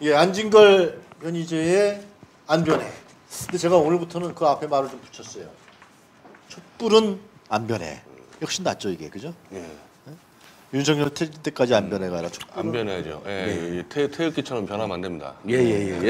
예, 안진걸 변희재의 안 변해. 근데 제가 오늘부터는 그 앞에 말을 좀 붙였어요. 촛불은 안 변해. 훨씬 낫죠 이게, 그죠? 예. 윤석열 퇴진 때까지 안 변해가 아니라 촛불은 안 변해야죠. 예, 태극기처럼 변하면 안 됩니다. 태극기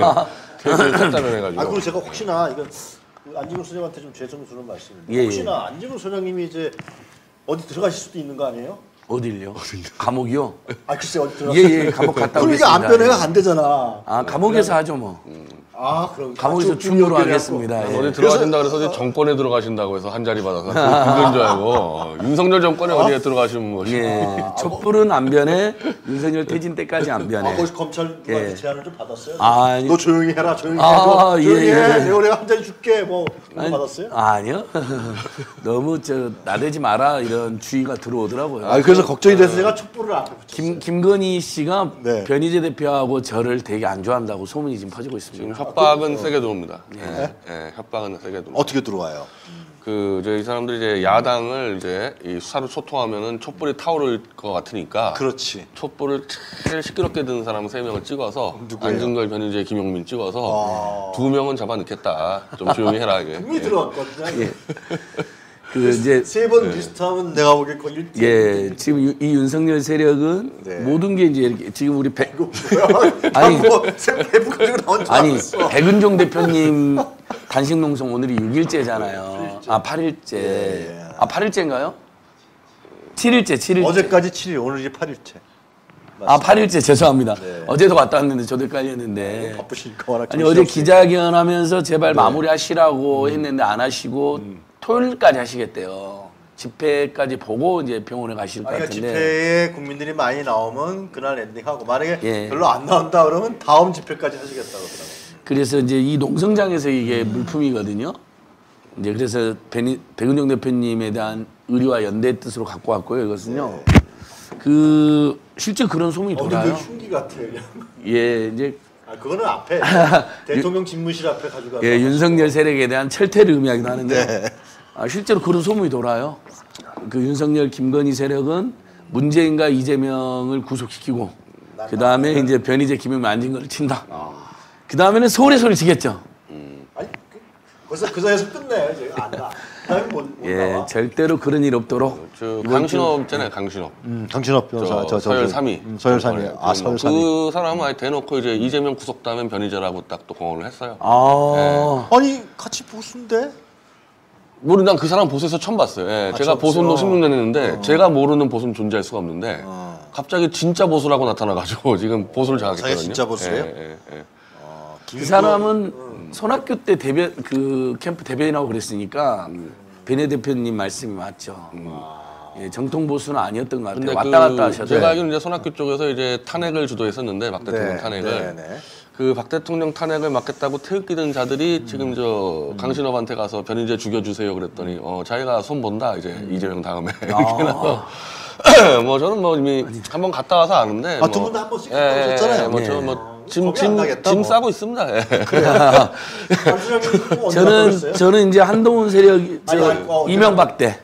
탈단을 해가지고. 아, 그리고 제가 혹시나 이건 안진걸 소장한테 좀 죄송스러운 말씀인데 예, 혹시나 안진걸 소장님이 이제 어디 들어가실 수도 있는 거 아니에요? 어딜요? 감옥이요? 아, 글쎄 어디 들어가실 예, 감옥 갔다 오겠습니다. 그러니까 안 변해가 안 되잖아. 아, 감옥에서 하죠 뭐. 아, 그럼 감옥에서 중요로 하겠습니다. 어디 들어가신다 그래서 이제 정권에 들어가신다고 해서 한 자리 받아서 그건 줄 알고 윤석열 정권에 어디에 들어가시면 뭐. 예, 촛불은 안 변해. 윤석열 퇴진 때까지 안 변해. 거기서 검찰한테 제안을 좀 받았어요? 아, 너 조용히 해라, 조용히 아, 해. 조용히 예, 해. 예. 내가 한 잔 줄게. 뭐 그런 거 받았어요? 아니요. 너무 나대지 마라 이런 주의가 들어오더라고요. 아, 그래서 걱정이 돼서 제가 촛불을 앞에 붙였어요. 김건희 씨가 네. 변희재 대표하고 저를 되게 안 좋아한다고 소문이 지금 퍼지고 지금 있습니다. 협박은 세게 들어옵니다. 예, 협박은 세게 들어옵니다. 어떻게 들어와요? 이 사람들이 이제 야당을 이제 이 수사로 초통하면은 촛불이 타오를 것 같으니까. 그렇지. 촛불을 제일 시끄럽게 드는 사람 3명을 찍어서 누구예요? 안진걸, 변희재, 김용민 찍어서 2명은 잡아 넣겠다. 좀 조용히 해라 이게. 분명히 들어왔거든요. 예. 그 이제 세 번 리스트하면 내가 보기엔 거의 1등. 예, 지금 이 윤석열 세력은 네. 모든 게 이제 이렇게 지금 우리 아니, 배부 가지고 나온 줄 아니 알았어. 백은종 대표님 단식 농성 오늘이 6일째잖아요. 아 8일째. 아 8일째인가요? 7일째. 어제까지 7일, 오늘 이제 8일째. 아 8일째 죄송합니다. 네. 어제도 갔다 왔는데 저도 헷갈렸는데. 바쁘시니까 워낙 아니 정신이 어제 기자회견하면서 제발 마무리하시라고 했는데 안 하시고 토요일까지 하시겠대요. 집회까지 보고 이제 병원에 가실 것 그러니까 같은데. 집회에 국민들이 많이 나오면 그날 엔딩하고 만약에 예. 별로 안 나온다 그러면 다음 집회까지 하시겠다고 그러더라고요. 그래서 이제 이 농성장에서 이게 물품이거든요. 이제 그래서 백은종 대표님에 대한 의리와 연대의 뜻으로 갖고 왔고요. 이것은요. 그 실제 그런 소문이 근데 돌아요. 흉기 같아요. 예, 이제 아, 그거는 앞에 대통령 집무실 앞에 가져가서. 예, 윤석열 세력에 대한 철퇴를 의미하기도 하는데 아, 실제로 그런 소문이 돌아요. 그 윤석열 김건희 세력은 문재인과 이재명을 구속시키고 그 다음에 이제 변희재 김용민 안진걸을 친다. 그 다음에는 서울의 소리를 지겠죠. 아니, 벌써 그 자리에서 끝내. 제가 안다. 그다음에 못 예, 나와. 절대로 그런 일 없도록. 강신업 있잖아요, 강신업. 강신업 변호사, 서열 3위. 서열 3위. 아, 서열 3위. 그 사람은 아예 대놓고 이제 이재명 구속되면 변희재라고 딱 또 공언을 했어요. 아니, 같이 보수인데? 난 그 사람 보수에서 처음 봤어요. 예, 제가 보수운동 16년 했는데 제가 모르는 보수는 존재할 수가 없는데 갑자기 진짜 보수라고 나타나가지고 지금 보수를 장악했거든요. 자기가 진짜 보수예요? 예. 그 사람은 손학규 때 대변 그 캠프 대변이라고 그랬으니까 변혜 대표님 말씀이 맞죠. 예, 정통 보수는 아니었던 것 같아요. 근데 왔다 갔다 하셔서. 제가 알기로는 이제 손학규 쪽에서 이제 탄핵을 주도했었는데 박 대통령 탄핵을 그 박 대통령 탄핵을 막겠다고 태극기 든 자들이 지금 강신업한테 가서 변희재 죽여주세요 그랬더니 자기가 손 본다 이제 이재명 다음에 이렇게 나서 뭐 저는 뭐 이미 한번 갔다 와서 아는데 두 분도 한 번씩 갔다 오셨잖아요. 뭐 저 뭐 짐 싸고 있습니다. 예. 저는 이제 한동훈 세력 이명박 때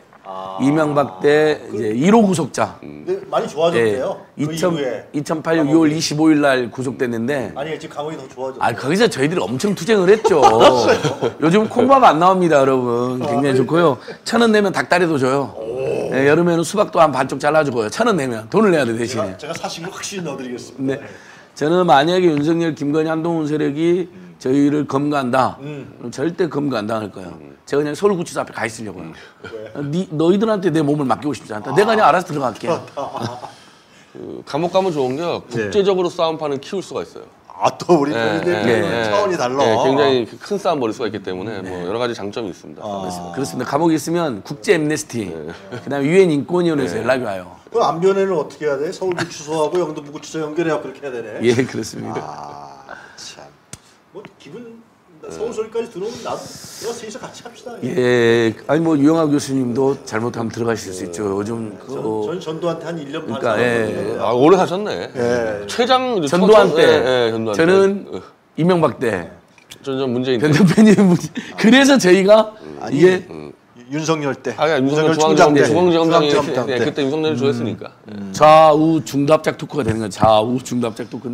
이제 1호 구속자. 근데 많이 좋아졌대요. 예, 그 이후에. 2008년 6월 25일 날 구속됐는데. 아니, 지금 감옥이 더 좋아졌어요. 아, 거기서 저희들이 엄청 투쟁을 했죠. 요즘 콩밥 안 나옵니다, 여러분. 굉장히 좋고요. 1,000원 내면 닭다리도 줘요. 예, 여름에는 수박도 한 반쪽 잘라주고요. 1,000원 내면 돈을 내야 돼 대신에. 제가 사실 확실히 넣어드리겠습니다. 근데 저는 만약에 윤석열, 김건희, 한동훈 세력이 저희를 검거한다. 그럼 절대 검거 안 당할 거예요. 제가 그냥 서울구치소 앞에 가 있으려고요. 너희들한테 내 몸을 맡기고 싶지 않다. 내가 그냥 알아서 들어갈게. 감옥 가면 좋은 게 국제적으로 싸움판을 키울 수가 있어요. 또 우리 차원이 달라. 굉장히 큰 싸움 벌일 수가 있기 때문에 뭐 여러 가지 장점이 있습니다. 그렇습니다. 감옥에 있으면 국제 엠네스티, 그다음에 유엔 인권위원회에서 연락이 와요. 그럼 안변에는 어떻게 해야 돼? 서울구치소하고 영도구치소 연결해야 그렇게 해야 되네. 예, 그렇습니다. 참. 뭐 기분 서울소리까지 들어오면 나도 내가 셋이서 같이 합시다. 예, 아니 뭐 유영하 교수님도 잘못하면 들어가실 수 있죠. 요즘 전 전두환테 한 1년 반. 그러니까 예. 오래 사셨네. 최장 전두환 때, 전두환 저는 이명박 때, 전 문재인 변 대표님 그래서 저희가 이게 윤석열 때. 윤석열 중앙지검장이 그때 윤석열을 조였으니까. 좌우 중답작 토크가 되는 거예요. 좌우 중답작 토크인데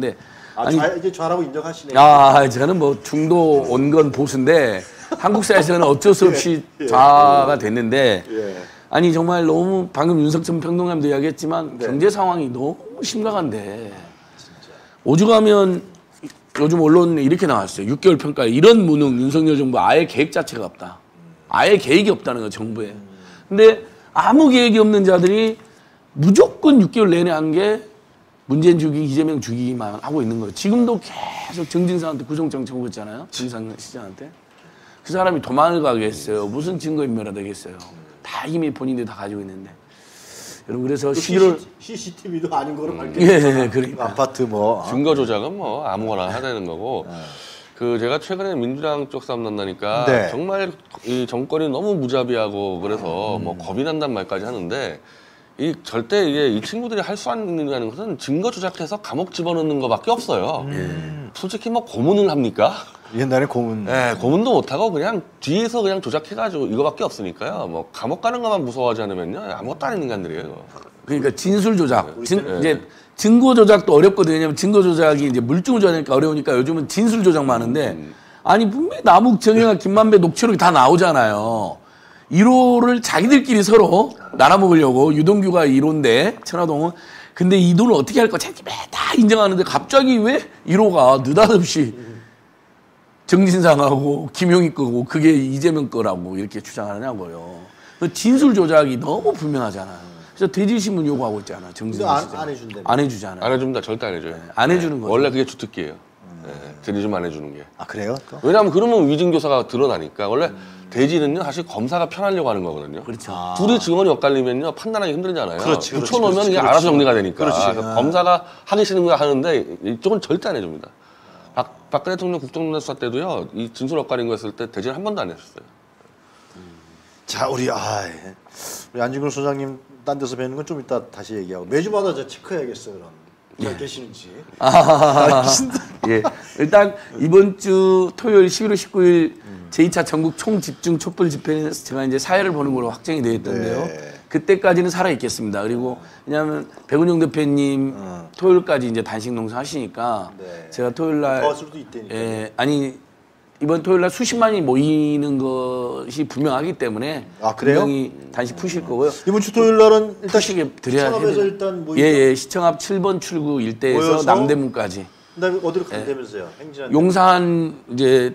이제 좌라고 인정하시네요. 저는 뭐 중도 온건 보수인데 한국 사회에서는 어쩔 수 없이 좌가 됐는데 아니 정말 너무 방금 윤석천 평론가님도 이야기했지만 경제 상황이 너무 심각한데 오죽하면 요즘 언론에 이렇게 나왔어요. 6개월 평가에 이런 무능 윤석열 정부 아예 계획 자체가 없다. 아예 계획이 없다는 거 정부에. 근데 아무 계획이 없는 자들이 무조건 6개월 내내 한 게 문재인 죽이기, 이재명 죽이기만 하고 있는 거예요. 지금도 계속 정진상한테 구속장 청구했잖아요. 정진상 시장한테. 그 사람이 도망을 가겠어요. 무슨 증거인멸이 되겠어요. 다 이미 본인들이 다 가지고 있는데. 여러분 그래서 11월 CCTV도 아닌 거로 밝혀졌죠. 예, 그러니까. 아파트 뭐 증거 조작은 뭐 아무거나 하자는 거고. 제가 최근에 민주당 쪽 싸움 난다니까 정말 이 정권이 너무 무자비하고 그래서 뭐 겁이 난단 말까지 하는데 절대 이 친구들이 할 수 있는 것은 증거 조작해서 감옥 집어넣는 거밖에 없어요. 솔직히 뭐 고문을 합니까? 옛날에 고문. 네, 고문도 못하고 그냥 뒤에서 그냥 조작해가지고 이거밖에 없으니까요. 뭐 감옥 가는 것만 무서워하지 않으면요 아무것도 아닌 인간들이에요. 그러니까 진술 조작, 이제 증거 조작도 어렵거든요. 왜냐면 증거 조작이 이제 물증을 조작하니까 어려우니까 요즘은 진술 조작 많은데 아니 분명히 남욱, 정영학, 김만배 녹취록이 다 나오잖아요. 1호를 자기들끼리 서로 나눠먹으려고 유동규가 1호인데 천화동은 근데 이 돈을 어떻게 할 거 자기들 다 인정하는데 갑자기 왜 1호가 느닷없이 정진상하고 김용희 거고 그게 이재명 거라고 이렇게 주장하냐고요. 그 진술 조작이 너무 분명하잖아요. 그래서 대질신문 요구하고 있잖아. 정진상 시장. 안 해준대. 안 해주잖아요. 안 해줍니다. 절대 안 해줘요. 안 해주는 거죠. 원래 그게 주특기예요. 대리좀 안 해주는 게. 아 그래요? 왜냐하면 그러면 위증교사가 드러나니까 원래 대지는요 사실 검사가 편하려고 하는 거거든요. 그렇죠. 둘이 증언이 엇갈리면요 판단하기 힘들잖아요. 그렇지, 붙여놓으면 그렇지, 그냥 그렇지. 알아서 정리가 되니까. 그렇지. 그래서 검사가 하기 싫은 거 하는데 이쪽은 절대 안 해줍니다. 박근혜 대통령 국정농단 수사 때도요 이 진술 엇갈린 거 했을 때 대지는 한 번도 안 했었어요. 자 우리 안진걸 소장님 딴 데서 뵈는 건 좀 이따 다시 얘기하고 매주마다 저 체크해야겠어요 그럼. 잘 계시는지. 예. 일단 이번 주 토요일 11월 19일 제2차 전국 총집중 촛불 집회는 제가 이제 사회를 보는 걸로 확정이 되어 있던데요. 그때까지는 살아 있겠습니다. 그리고 왜냐하면 백운영 대표님 토요일까지 이제 단식 농사 하시니까 제가 토요일 날 더 수도 있다니까. 아니 이번 토요일 날 수십만이 모이는 것이 분명하기 때문에 그래요? 분명히 단식 푸실 거고요. 이번 주 토요일 날은 일단 푸시게 드려야 시청업에서 돼요. 일단 뭐 예, 시청 앞 7번 출구 일대에서 모여서? 남대문까지. 그다음에 어디로 간다면서요? 행진한. 용산 이제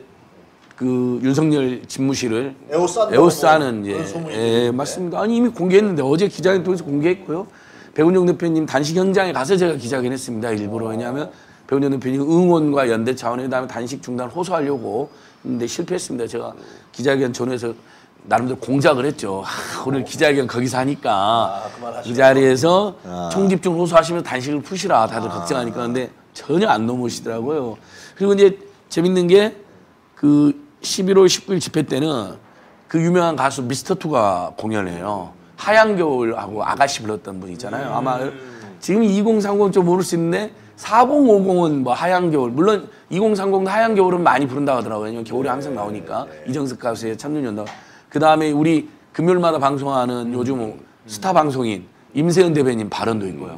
그 윤석열 집무실을 에워싸는 예, 맞습니다. 아니 이미 공개했는데 어제 기자회견 통해서 공개했고요. 백운영 대표님 단식 현장에 가서 제가 기자회견 했습니다. 일부러. 왜냐하면 백운영 대표님 응원과 연대 차원에 그다음에 단식 중단 호소하려고 했는데 실패했습니다. 제가 기자회견 전후에서 나름대로 공작을 했죠. 오늘 기자회견 거기서 하니까 그 자리에서 총집중 호소하시면서 단식을 푸시라 다들 걱정하니까 근데 전혀 안 넘으시더라고요. 그리고 이제 재밌는 게 그 11월 19일 집회 때는 그 유명한 가수 미스터2가 공연해요. 하얀 겨울하고 아가씨 불렀던 분 있잖아요. 아마 지금 2030 좀 모를 수 있는데 4050은 뭐 하얀 겨울. 물론 2030도 하얀 겨울은 많이 부른다고 하더라고요. 왜냐면 겨울에 항상 나오니까. 이정석 가수의 첫눈 연다. 그 다음에 우리 금요일마다 방송하는 요즘 스타 방송인 임세은 대변인 발언도 있고요.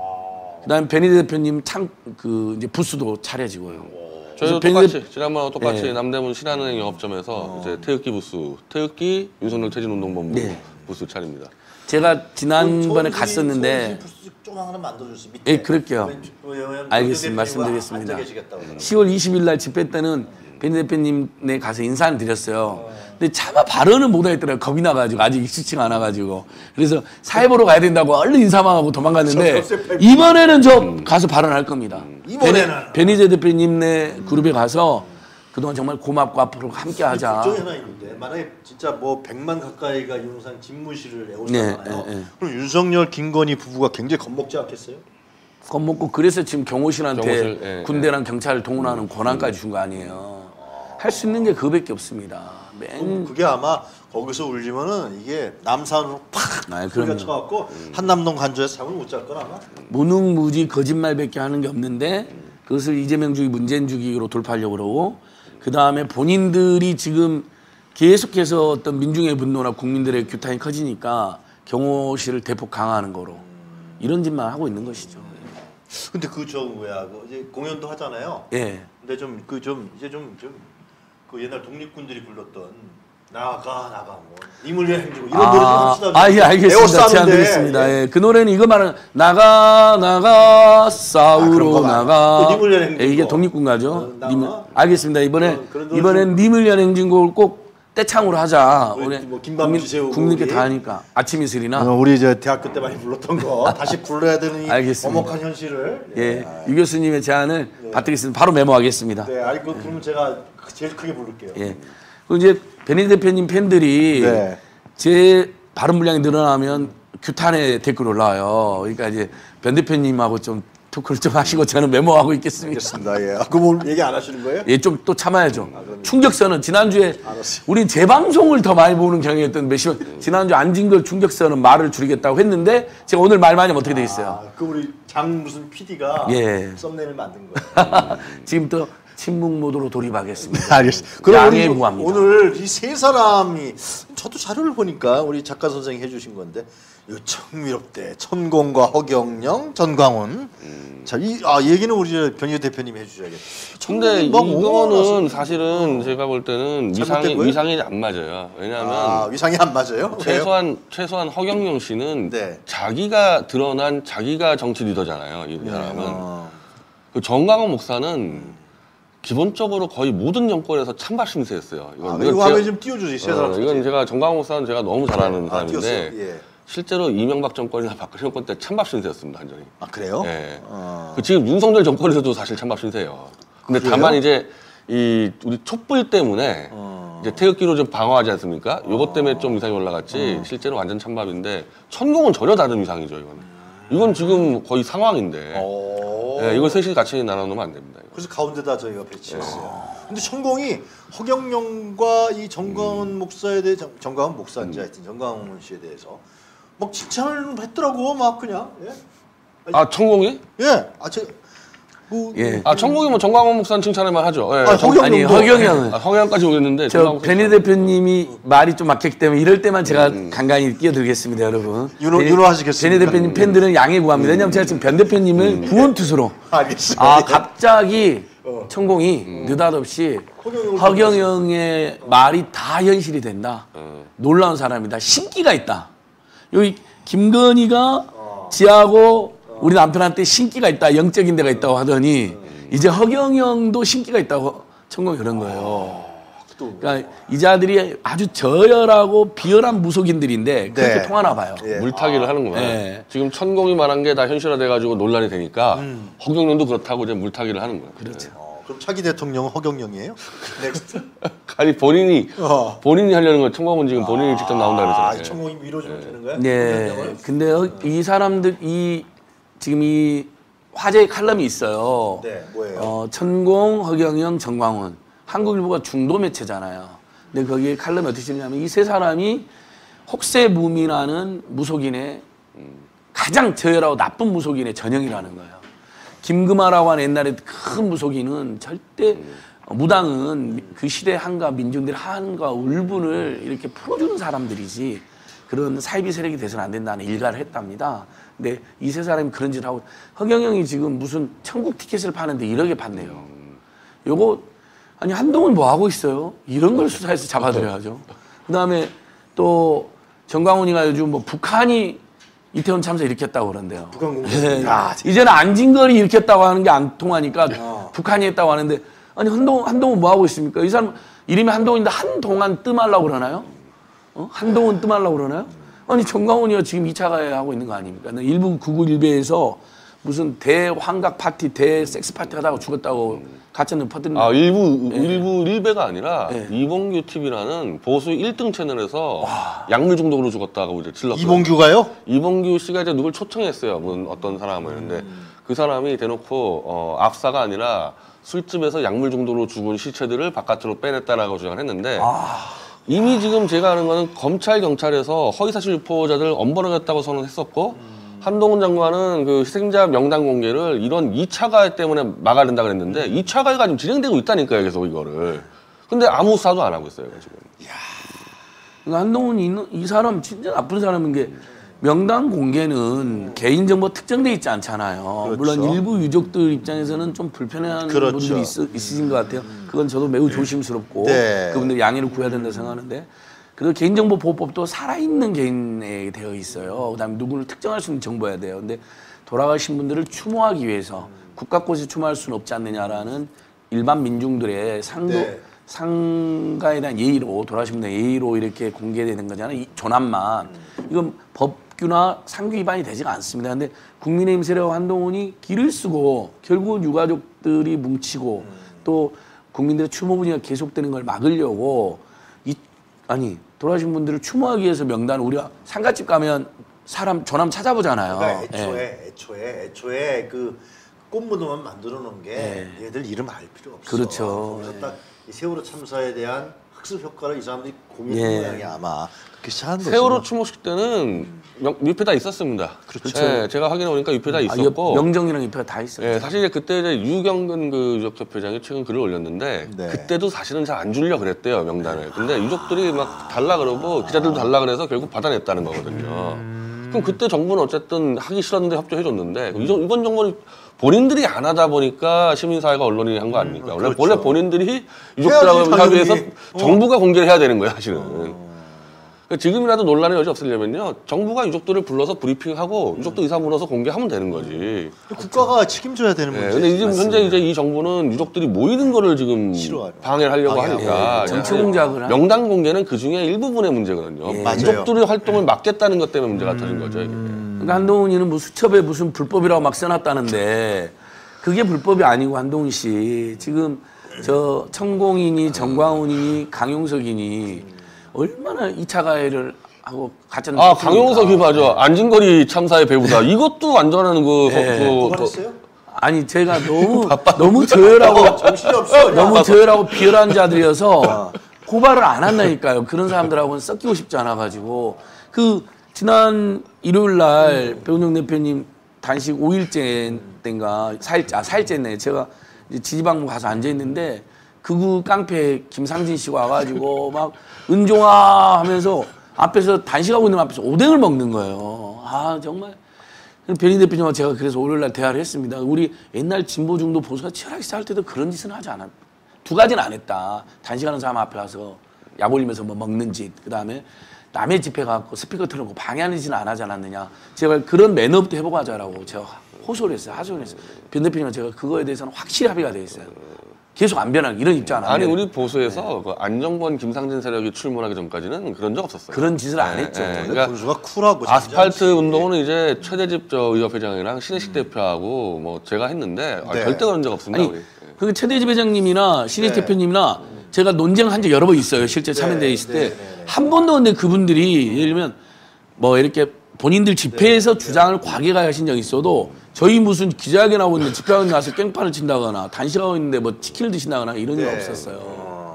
그 다음에 베니 대표님 이제 부스도 차려지고요. 저희도 똑같이 지난번하고 똑같이 남대문 신한은행 영업점에서 이제 태극기 부스, 태극기 윤석열 퇴진운동본부 부스 차립니다. 제가 지난번에 갔었는데 부스 조금 하나 만들어줬어요. 밑에. 예, 그럴게요. 알겠습니다. 말씀드리겠습니다. 10월 20일 날 집회 때는 베니 대표님네 가서 인사를 드렸어요. 근데 차마 발언을 못 하겠더라고요. 겁이 나가지고 아직 익숙치가 않아가지고. 그래서 사회 보러 가야 된다고 얼른 인사만 하고 도망갔는데 이번에는 저 가서 발언할 겁니다. 이번에는 베니제 대표님네 그룹에 가서 그동안 정말 고맙고 앞으로 함께 하자. 걱정이 하나 있는데 만약에 진짜 뭐 100만 가까이가 용산 집무실을 에워싸잖아요. 그럼 윤석열, 김건희 부부가 굉장히 겁먹지 않겠어요? 겁먹고 그래서 지금 경호실한테 경호실, 군대랑 경찰을 동원하는 권한까지 준 거 아니에요. 할 수 있는 게 그거밖에 없습니다. 그게 아마 거기서 울리면은 이게 남산으로 팍 소리가 쳐갖고 한남동 간주에서 잠을 못 잘 거나 아마. 무능무지 거짓말밖에 하는 게 없는데 그것을 이재명 주기, 문재인 주기로 돌파하려고 그러고 그 다음에 본인들이 지금 계속해서 어떤 민중의 분노나 국민들의 규탄이 커지니까 경호실을 대폭 강화하는 거로 이런 짓만 하고 있는 것이죠. 근데 저 뭐야 이제 공연도 하잖아요. 예. 근데 이제 그 옛날 독립군들이 불렀던 나가 뭐 님을 위한 행진 이런 노래 좀 합시다. 예, 알겠습니다. 제안 드리겠습니다. 예. 그 노래는 이거 말하는 나가 싸우러 나가. 님을 위한 행진. 예, 이게 독립군가죠. 나가. 알겠습니다. 이번엔 님을 위한 행진곡을 꼭 떼창으로 하자. 우리 뭐 김밤 주세요. 국민께 다 하니까 아침 이슬이나. 우리 이제 대학교 때 많이 불렀던 거 다시 불러야 되는 이 알겠습니다. 엄혹한 현실을. 예, 유 교수님의 제안을 받드리겠습니다. 바로 메모하겠습니다. 네, 그러면 제가 제일 크게 부를게요. 예. 그리고 이제 변희 대표님 팬들이 네. 제 발언 분량이 늘어나면 규탄에 댓글 올라와요. 그러니까 이제 변 대표님하고 좀 토크를 좀 하시고 저는 메모하고 있겠습니다. 알겠습니다. 예. 그럼 얘기 안 하시는 거예요? 예, 좀 또 참아야죠. 충격선은 지난주에 알았어요. 우린 재방송을 더 많이 보는 경향이었던 지난주 안진걸 충격선은 말을 줄이겠다고 했는데 제가 오늘 말 많이 하면 어떻게 되겠어요? 그 우리 장 무슨 PD가 예. 썸네일을 만든 거예요. 지금 또 침묵 모드로 돌입하겠습니다. 알겠습니다. 그럼 양해에 구합니다. 오늘 이 세 사람이 저도 자료를 보니까 우리 작가 선생이 해주신 건데 청미롭대 천공과 허경영, 전광훈. 자, 얘기는 우리 변희재 대표님이 해주셔야겠다. 근데 이거는 사실은 제가 볼 때는 잘못된 위상이 안 맞아요. 왜냐하면 위상이 안 맞아요? 최소한 허경영 씨는 네. 자기가 드러난 자기가 정치 리더잖아요. 이 사람은. 그 정광훈 목사는 기본적으로 거의 모든 정권에서 찬밥 심세했어요. 이거 화면 좀 띄워주세요. 세 사람. 이건 제가 정광훈 목사는 제가 너무 잘 아는 사람인데 띄웠어요. 예. 실제로 이명박 정권이나 박근혜 정권 때 찬밥 신세였습니다, 완전히. 그래요? 예. 그 지금 윤석열 정권에서도 사실 찬밥 신세예요. 근데 그래요? 다만 이제 우리 촛불 때문에 이제 태극기로 좀 방어하지 않습니까? 요것 때문에 좀 위상이 올라갔지 실제로 완전 찬밥인데 천공은 전혀 다른 위상이죠, 이건 지금 거의 상황인데. 예, 이걸 셋이 같이 나눠놓으면 안 됩니다. 그래서 가운데다 저희가 배치했어요. 근데 천공이 허경영과 이 정광훈 목사에 대해 정광훈 목사인지 하여튼 정광훈 씨에 대해서 막 칭찬을 했더라고 막 그냥. 예? 천공이? 예. 예. 천공이 뭐 정광훈 목사는 칭찬할만 하죠. 예, 허경영은 허경영까지 오겠는데. 변희 대표님이 말이 좀 막혔기 때문에 이럴 때만 제가 간간히 끼어들겠습니다, 여러분. 윤호하시겠습니다. 변희 대표님 팬들은 양해 구합니다. 왜냐하면 제가 지금 변 대표님을 구원투수로. 알겠습니다. 갑자기 천공이 느닷없이 허경영의 말이 다 현실이 된다. 놀라운 사람이다. 신기가 있다. 여기 김건희가 지하고 우리 남편한테 신기가 있다. 영적인 데가 있다고 하더니 이제 허경영도 신기가 있다고 천공이 그런 거예요. 그러니까 이 자들이 아주 저열하고 비열한 무속인들인데 그렇게 통하나 봐요. 예. 물타기를 하는구나. 예. 지금 천공이 말한 게 다 현실화돼가지고 논란이 되니까 허경영도 그렇다고 이제 물타기를 하는 거예요. 그렇죠. 그럼 차기 대통령은 허경영이에요? 넥스트? 아니 본인이 하려는 거 천공은 지금 본인이 직접 나온다 그러잖아요. 천공이 위로 주면 되는 거야? 네. 근데 이 사람들 지금 이 화제의 칼럼이 있어요. 네, 뭐예요? 천공, 허경영, 정광훈. 한국일보가 중도 매체잖아요. 근데 거기에 칼럼이 어떻게 쓰냐면 이 세 사람이 혹세무민하는 무속인의 가장 저열하고 나쁜 무속인의 전형이라는 거예요. 김금하라고 하는 옛날에 큰 무속인은 절대 무당은 그 시대 한가 민중들의 한과 울분을 이렇게 풀어주는 사람들이지 그런 사이비 세력이 돼서는 안 된다는 일가를 했답니다. 근데 이 세 사람이 그런 짓을 하고 허경영이 지금 무슨 천국 티켓을 파는데 1억에 판대요. 요거 아니 한동훈 뭐 하고 있어요? 이런 걸 수사해서 잡아들여야죠. 그다음에 또 정광훈이가 요즘 뭐 북한이 이태원 참사 일으켰다고 그러는데요. 북한 공작. 네. 이제는 안진걸이 일으켰다고 하는 게 안 통하니까 북한이 했다고 하는데 아니 한동훈 뭐 하고 있습니까? 이 사람 이름이 한동훈인데 한동안 뜸하려고 그러나요? 한동훈 뜸하려고 그러나요? 아니 정광훈이가 지금 2차 가해 하고 있는 거 아닙니까? 일부 구구 일베에서 무슨 대환각 파티, 대섹스 파티 하다가 죽었다고 가짜뉴스 퍼뜨린다. 일부 일베가 아니라 이봉규 TV라는 보수 1등 채널에서 약물 중독으로 죽었다고 이제 질렀어요. 이봉규가요? 이봉규 씨가 이제 누굴 초청했어요. 어떤 사람을. 근데 그 사람이 대놓고 압사가 아니라 술집에서 약물 중독으로 죽은 시체들을 바깥으로 빼냈다라고 주장을 했는데 이미 지금 제가 아는 거는 검찰, 경찰에서 허위사실 유포자들 엄벌하겠다고 선언했었고 한동훈 장관은 그 희생자 명단 공개를 이런 2차 가해 때문에 막아야 된다 그랬는데 2차 가해가 지금 진행되고 있다니까요, 계속 이거를. 근데 아무 수사도 안 하고 있어요, 지금. 그러니까 한동훈 이 사람 진짜 나쁜 사람인 게 명단 공개는 개인정보 특정돼 있지 않잖아요. 그렇죠. 물론 일부 유족들 입장에서는 좀 불편해하는 그렇죠. 분들이 있으신 것 같아요. 그건 저도 매우 조심스럽고 네. 그분들 양해를 구해야 된다 생각하는데 그리고 개인정보보호법도 살아있는 개인에 되어 있어요. 그다음에 누구를 특정할 수 있는 정보여야 돼요. 근데 돌아가신 분들을 추모하기 위해서 국가꽃에 추모할 수는 없지 않느냐라는 일반 민중들의 상가에 대한 예의로 돌아가신 분의 예의로 이렇게 공개되는 거잖아요. 이 조남만 이건 법규나 상규 위반이 되지가 않습니다. 근데 국민의힘 세력 한동훈이 길을 쓰고 결국은 유가족들이 뭉치고 또 국민들의 추모 분위기가 계속되는 걸 막으려고 돌아가신 분들을 추모하기 위해서 명단 우리가 상가집 가면 사람 조남 찾아보잖아요. 그러니까 애초에 그 꽃무덤만 만들어 놓은 게 네. 얘들 이름 알 필요 없어. 그렇죠. 그래서 딱 이 세월호 참사에 대한 학습 효과를 이 사람들이 고민한 예. 모양이 아마 그렇게 시작한 거죠. 세월호 추모식 때는 유패다 있었습니다. 그렇죠. 예, 제가 확인해 보니까 유패다 있었고. 명정이랑 입회가 다 있었죠. 예, 사실 이제 그때 이제 유경근 그 유족협회장이 최근 글을 올렸는데 네. 그때도 사실은 잘 안 주려 그랬대요 명단을. 근데 유족들이 막 달라 그러고 기자들도 달라 그래서 결국 받아냈다는 거거든요. 그럼 그때 정부는 어쨌든 하기 싫었는데 협조해줬는데 이번 정부는 본인들이 안 하다 보니까 시민사회가 언론이 한 거 아닙니까? 그렇죠. 원래 본인들이 유족들하고 협의해서 정부가 공개를 해야 되는 거예요, 사실은. 그러니까 지금이라도 논란의 여지 없으려면요, 정부가 유족들을 불러서 브리핑하고 유족들 의사 물어서 공개하면 되는 거지. 국가가 책임져야 되는 문제. 근데 지금 현재 이제 이 정부는 유족들이 모이는 거를 지금 싫어하죠. 방해를 하려고 하니까 정치 공작을 명단 공개는 그 중에 일부분의 문제거든요. 예. 유족들의 활동을 막겠다는 것 때문에 문제가 터진 거죠. 이게. 그러니까 한동훈이는 뭐 수첩에 무슨 불법이라고 막 써놨다는데 그게 불법이 아니고 한동훈 씨 지금 저 천공이니 정광훈이니 강용석이니 얼마나 2차 가해를 하고 가짜는 강용석이 맞아. 안진거리 참사의 배우다. 이것도 완전한 고발했어요? 아니 제가 너무 저열하고 정신이 없어. 너무 저열하고 비열한 자들이어서 고발을 안 한다니까요. 그런 사람들하고는 섞이고 싶지 않아가지고 그 지난 일요일 날 배은영 대표님 단식 5일째 땐가 4일째네. 제가 이제 지지방문 가서 앉아 있는데 극우 깡패 김상진 씨가 와가지고 막 은종아 하면서 앞에서 단식하고 있는 앞에서 오뎅을 먹는 거예요. 아 정말. 변희 대표님과 제가 그래서 월요일날 대화를 했습니다. 우리 옛날 진보 중도 보수가 치열하게 싸울 때도 그런 짓은 하지 않았다. 두 가지는 안 했다. 단식하는 사람 앞에 가서 약 올리면서 뭐 먹는 짓. 그다음에 남의 집에 가서 스피커 틀어놓고 방해하는 짓은 안 하지 않았느냐. 제가 그런 매너부터 해보고 하자라고 제가 호소를 했어요. 하소연을 했어요. 변 대표님과 제가 그거에 대해서는 확실히 합의가 돼 있어요. 계속 안 변하는 이런 입장 안 아니 해요. 우리 보수에서 그 안정권 김상진 세력이 출몰하기 전까지는 그런 적 없었어요. 그런 짓을 안 했죠. 그러니까 보수가 쿨하고 아스팔트 운동은 이제 최대집 의협회장이랑 신혜식 대표하고 뭐 제가 했는데 네. 절대 그런 적 없습니다. 아니 우리. 그 최대집 회장님이나 신혜식 네. 대표님이나 제가 논쟁한 적 여러 번 있어요. 실제 참여대회 있을 때 한 번도 근데 그분들이 예를 들면 뭐 이렇게 본인들 집회에서 주장을 과격하게 하신 적이 있어도 저희 무슨 기자회견 하고 있는데 집회하고 나서 깽판을 친다거나 단식하고 있는데 뭐 치킨을 드신다거나 이런 일 없었어요.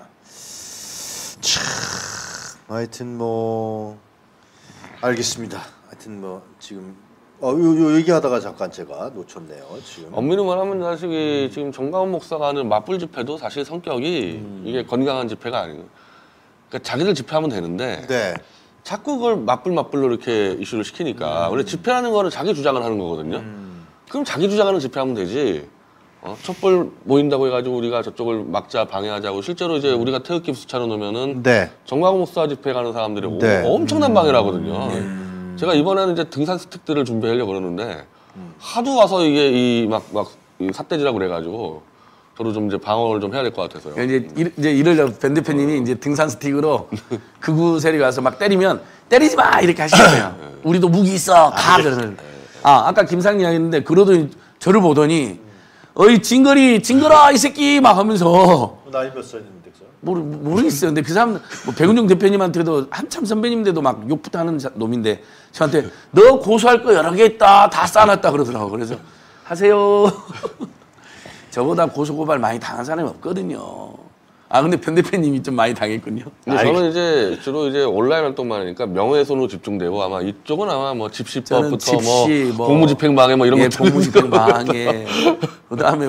참 하여튼 뭐 알겠습니다. 하여튼 뭐 지금 요 얘기하다가 잠깐 제가 놓쳤네요. 지금 엄밀히 말하면 사실 지금 정광훈 목사가 하는 맞불 집회도 사실 성격이 이게 건강한 집회가 아니에요. 그러니까 자기들 집회하면 되는데 네. 자꾸 그걸 맞불로 이렇게 이슈를 시키니까 원래 집회하는 거는 자기 주장을 하는 거거든요. 그럼 자기 주장하는 집회하면 되지. 촛불 모인다고 해가지고 우리가 저쪽을 막자 방해하자고 실제로 이제 우리가 태극기 부스차려 놓으면은 네. 정광훈 목사 집회 가는 사람들이 네. 엄청난 방해를 하거든요. 제가 이번에는 이제 등산 스틱들을 준비하려고 그러는데 하도 와서 이게 이 삿대질하고 그래가지고 저도 좀 이제 방어를 좀 해야 될 것 같아서요. 이제 이럴 변 대표님이 이제 등산 스틱으로 극우 세력이 와서 막 때리면 때리지 마 이렇게 하시잖아요. 우리도 무기 있어 가 그러는. 아까 김상희 이야기했는데 그러더니 저를 보더니 어이 징거라 이 새끼 막 하면서 나이 몇 살인데 그 모르겠어요. 근데 그 사람 뭐 백운종 대표님한테도 한참 선배님인데도 막 욕부터 하는 놈인데 저한테 너 고소할 거 여러 개 있다 다 쌓아놨다 그러더라고. 그래서 하세요. 저보다 고소고발 많이 당한 사람이 없거든요. 근데 변 대표님이 좀 많이 당했군요. 근데 저는 이제 주로 이제 온라인 활동만 하니까 명예훼손으로 집중되고 아마 이쪽은 아마 뭐 집시법부터 집시, 뭐 공무집행방해 뭐 이런 것들 공무집행방해 그다음에 뭐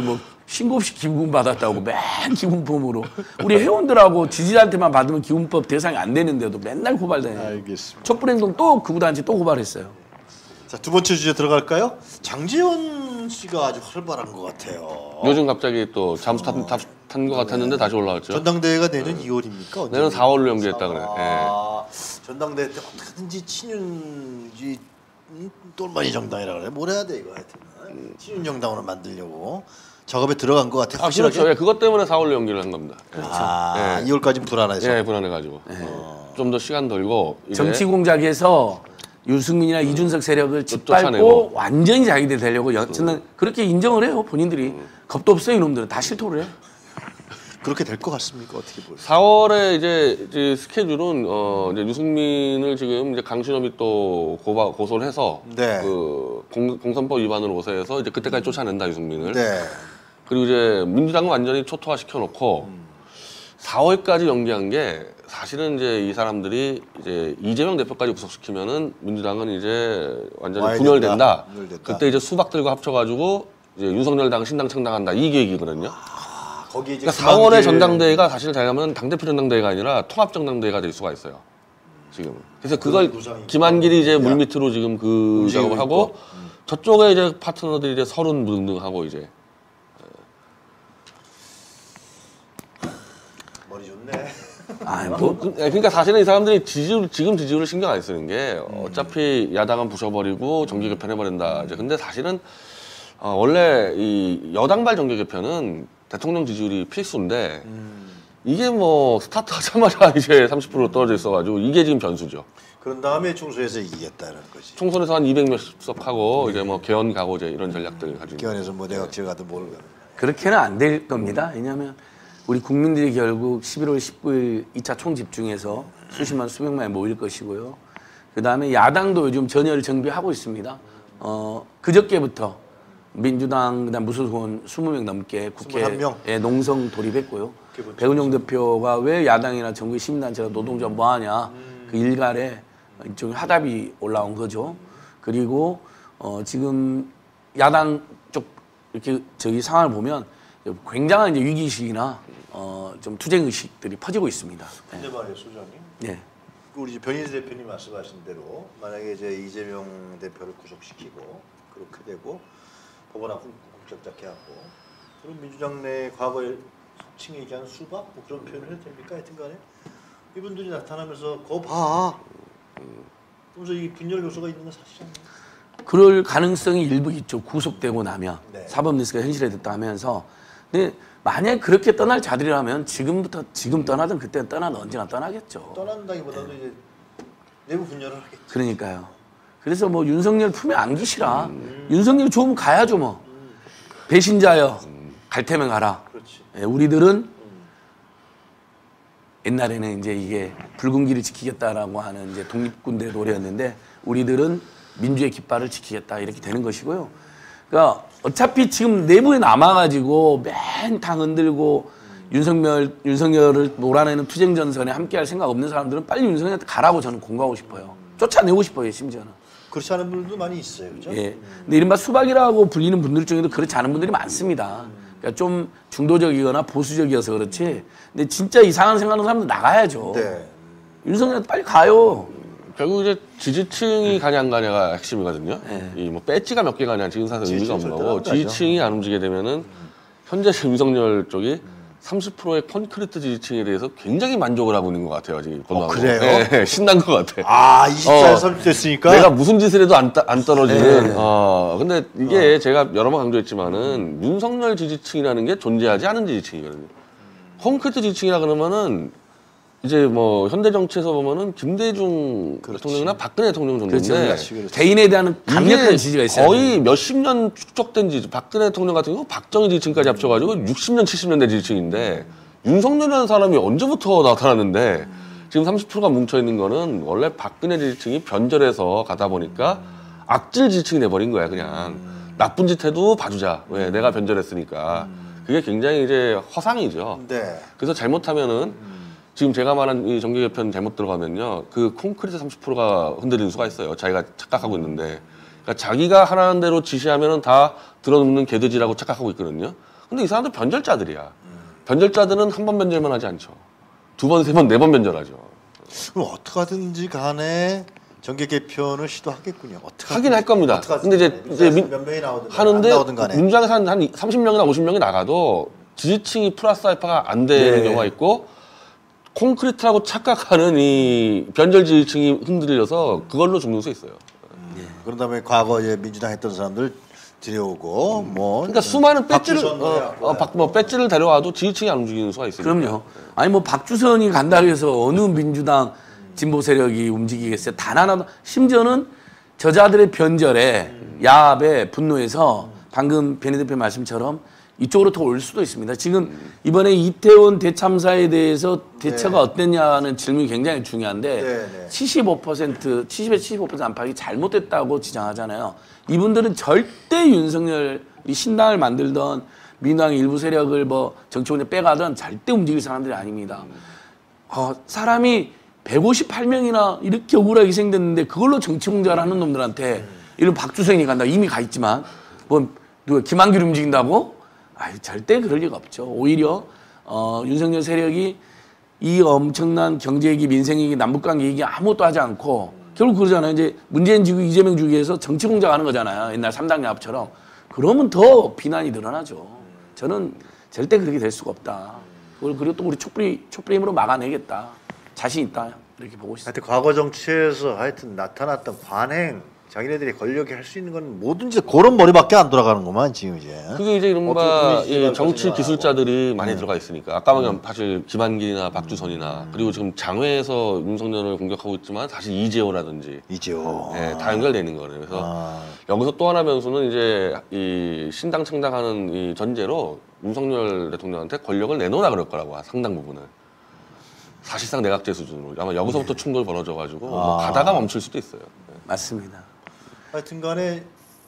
신고 없이 기부금 받았다고 맨 기부금으로 우리 회원들하고 지지자한테만 받으면 기부금법 대상이 안 되는데도 맨날 고발돼요. 알겠습니다. 촛불행동 또 극우단체 또 고발했어요. 자, 두 번째 주제 들어갈까요? 장제원 씨가 아주 활발한 것 같아요. 요즘 갑자기 또 잠수 탄 것 같았는데 다시 올라왔죠. 전당대회가 내년 2월입니까? 내년 4월로 연기했다 그래. 아, 전당대회 때 어떻게든지 친윤이 똘마니 정당이라 그래. 뭘 해야 돼 이거 하여튼. 친윤 정당으로 만들려고 작업에 들어간 것 같아. 확실하게. 그렇죠. 예, 그것 때문에 4월로 연기를 한 겁니다. 아, 2월까지 불안해서. 예, 불안해가지고 좀 더 시간 들고 이제 정치 공작에서 유승민이나 이준석 세력을 짓밟고 쫓아내고. 완전히 자기들 되려고 저는 그렇게 인정을 해요. 본인들이. 겁도 없어요. 이놈들은 다 실토를 해. 그렇게 될 것 같습니까? 어떻게 보세요? 4월에 이제 스케줄은 이제 유승민을 지금 이제 강신업이 또 고소를 해서 네. 그 공선법 위반으로 고소해서 이제 그때까지 쫓아낸다 유승민을. 네. 그리고 이제 민주당은 완전히 초토화 시켜놓고 4월까지 연기한 게 사실은 이제 이 사람들이 이제 이재명 대표까지 구속시키면은 민주당은 이제 완전히 와야 분열된다. 분열된다. 그때 이제 수박들과 합쳐가지고 이제 윤석열당 신당 창당한다 이 계획이거든요. 거기 이제 그러니까 4월에 전당대회가 사실 잘하면 당대표 전당대회가 아니라 통합 전당대회가 될 수가 있어요. 지금. 그래서 그걸 구상이 김한길이 이제 물밑으로 지금 그 움직이고 작업을 하고 있고. 저쪽에 이제 파트너들이 이제 서른 등등하고 이제 머리 좋네. 아, 뭐 그러니까 사실은 이 사람들이 지금 지지율을 신경 안 쓰는 게 어차피 야당은 부셔버리고 정계 개편해버린다. 이제 근데 사실은 원래 이 여당발 정계 개편은 대통령 지지율이 필수인데 이게 뭐 스타트 하자마자 이제 30% 떨어져 있어가지고 이게 지금 변수죠. 그런 다음에 총수에서 이기겠다는 거지. 총선에서 한 200몇 석 하고 이제 뭐 개헌 가고 이제 이런 전략들 가지고. 기원에서 뭐 내각질 가든 뭘 가든. 그렇게는 안 될 겁니다. 왜냐하면 우리 국민들이 결국 11월 19일 2차 총집중에서 수십만 수백만에 모일 것이고요. 그다음에 야당도 요즘 전열을 정비하고 있습니다. 그저께부터 민주당 그다음 무소속원 20명 넘게 국회에 21명? 농성 돌입했고요. 백은영 대표가 왜 야당이나 정부의 시민단체가 노동자 뭐하냐 그 일갈에 일종의 화답이 올라온 거죠. 그리고 지금 야당 쪽 이렇게 저기 상황을 보면 굉장한 이제 위기의식이나 좀 투쟁의식들이 퍼지고 있습니다. 근데 말이에요, 소장님. 네. 우리 이제 변희재 대표님 말씀하신 대로 만약에 이제 이재명 대표를 구속시키고 그렇게 되고 법원 앞으로 국적작해하고 그럼 민주당 내 과거에 속칭 얘기한 수박 뭐 그런 표현을 해도 됩니까? 하여튼간에 이분들이 나타나면서 거 봐. 그래서 이 분열 요소가 있는 건 사실 아니에요. 그럴 가능성이 일부 있죠. 구속되고 나면 네. 사법 리스크가 현실화됐다 하면서. 근데 만약 그렇게 떠날 자들이라면 지금 떠나든 그때 떠나든 언제나 떠나겠죠. 떠난다기보다도 이제 내부 분열을 하겠죠. 그러니까요. 그래서 뭐 윤석열 품에 안기시라. 윤석열 좋으면 가야죠 뭐. 배신자여 갈 테면 가라. 그렇지. 예, 우리들은 옛날에는 이제 이게 붉은 길을 지키겠다라고 하는 이제 독립군대 노래였는데 우리들은 민주의 깃발을 지키겠다 이렇게 되는 것이고요. 그러니까 어차피 지금 내부에 남아가지고 맨 당 흔들고 윤석열을 몰아내는 투쟁 전선에 함께할 생각 없는 사람들은 빨리 윤석열한테 가라고 저는 공고하고 싶어요. 쫓아내고 싶어요, 심지어는. 그렇지 않은 분들도 많이 있어요, 그렇죠? 예. 근데 이른바 수박이라고 불리는 분들 중에도 그렇지 않은 분들이 많습니다. 그러니까 좀 중도적이거나 보수적이어서 그렇지. 근데 진짜 이상한 생각하는 사람들 나가야죠. 네. 윤석열한테 빨리 가요. 결국 이제 지지층이 가냐 안 가냐가 핵심이거든요. 이 뭐 배지가 몇 개 가냐 지금 사실 의미가 없는 거고 지지층이 안 움직이게 되면은 현재 윤석열 쪽이 30%의 콘크리트 지지층에 대해서 굉장히 만족을 하고 있는 것 같아요 지금. 그래요? 네, 신난 것 같아. 아, 24에 30 됐으니까. 내가 무슨 짓을 해도 안 떨어지는. 근데 이게 제가 여러 번 강조했지만은 윤석열 지지층이라는 게 존재하지 않은 지지층이거든요. 콘크리트 지지층이라 그러면은 이제 뭐 현대 정치에서 보면은 김대중 대통령이나 박근혜 대통령 정도인데 그렇지. 개인에 대한 강력한 이게 지지가 있어요. 거의 몇십 년 축적된 지지. 박근혜 대통령 같은 경우 박정희 지지층까지 합쳐가지고 60년, 70년대 지지층인데 윤석열이라는 사람이 언제부터 나타났는데 지금 30%가 뭉쳐있는 거는 원래 박근혜 지지층이 변절해서 가다 보니까 악질 지지층이 돼버린 거야 그냥. 나쁜 짓 해도 봐주자. 왜? 내가 변절했으니까. 그게 굉장히 이제 허상이죠. 네. 그래서 잘못하면은 지금 제가 말한 이 정계 개편 잘못 들어가면요. 그 콘크리트 30%가 흔들리는 수가 있어요. 자기가 착각하고 있는데. 그러니까 자기가 하라는 대로 지시하면은 다 들어눕는 개돼지라고 착각하고 있거든요. 근데 이 사람들 변절자들이야. 변절자들은 한 번 변절만 하지 않죠. 두 번, 세 번, 네 번 변절하죠. 그럼 어떻게 하든지 간에 정계 개편을 시도하겠군요. 어떻게 하긴 할 겁니다. 근데 이제 몇 명이 나오든 하는데 안 나오든 간에 민주당에서 한 30명이나 50명이 나가도 지지층이 플러스 알파가 안 되는 경우가 있고 콘크리트라고 착각하는 이 변절 지지층이 흔들려서 그걸로 죽는 수 있어요. 그런 다음에 과거에 민주당 했던 사람들 들여오고 뭐 그러니까 수많은 배지를 박주선 배지를 데려와도 지지층이 안 움직이는 수가 있어요. 그럼요. 아니 뭐 박주선이 간다고 해서 어느 민주당 진보 세력이 움직이겠어요. 단 하나도. 심지어는 저자들의 변절에 야합에 분노해서 방금 변희 대표 말씀처럼 이쪽으로 더 올 수도 있습니다. 지금 이번에 이태원 대참사에 대해서 대처가 어땠냐는 질문이 굉장히 중요한데 75%, 70에서 75% 안팎이 잘못됐다고 지적하잖아요. 이분들은 절대 윤석열이 신당을 만들던 민주당의 일부 세력을 뭐 정치권에 빼가던 절대 움직일 사람들이 아닙니다. 사람이 158명이나 이렇게 억울하게 희생됐는데 그걸로 정치 공작을 하는 놈들한테 이런 박주성이 간다. 이미 가 있지만 뭐 누가 김한길 움직인다고? 절대 그럴 리가 없죠. 오히려 윤석열 세력이 이 엄청난 경제위기, 민생위기, 남북관계 얘기 아무것도 하지 않고 결국 그러잖아요. 이제 문재인 주기, 이재명 주기에서 정치 공작하는 거잖아요. 옛날 3당 야합처럼. 그러면 더 비난이 늘어나죠. 저는 절대 그렇게 될 수가 없다. 그리고 또 우리 촛불힘으로 막아내겠다. 자신 있다. 이렇게 보고 있습니다. 하여튼 과거 정치에서 하여튼 나타났던 관행 자기네들이 권력이 할 수 있는 건 뭐든지 그런 머리밖에 안 돌아가는구만 지금 이제. 그게 이제 이른바 정치 기술자들이 많이 들어가 있으니까 아까 말한 사실 김한길이나 박주선이나 그리고 지금 장외에서 윤석열을 공격하고 있지만 사실 이재호라든지 다 연결되어 있는 거예요. 그래서 여기서 또 하나 변수는 이제 이 신당 창당하는 이 전제로 윤석열 대통령한테 권력을 내놓으라 그럴 거라고 상당 부분은. 사실상 내각제 수준으로 아마 여기서부터 충돌 벌어져가지고 뭐 가다가 멈출 수도 있어요. 맞습니다. 하여튼간에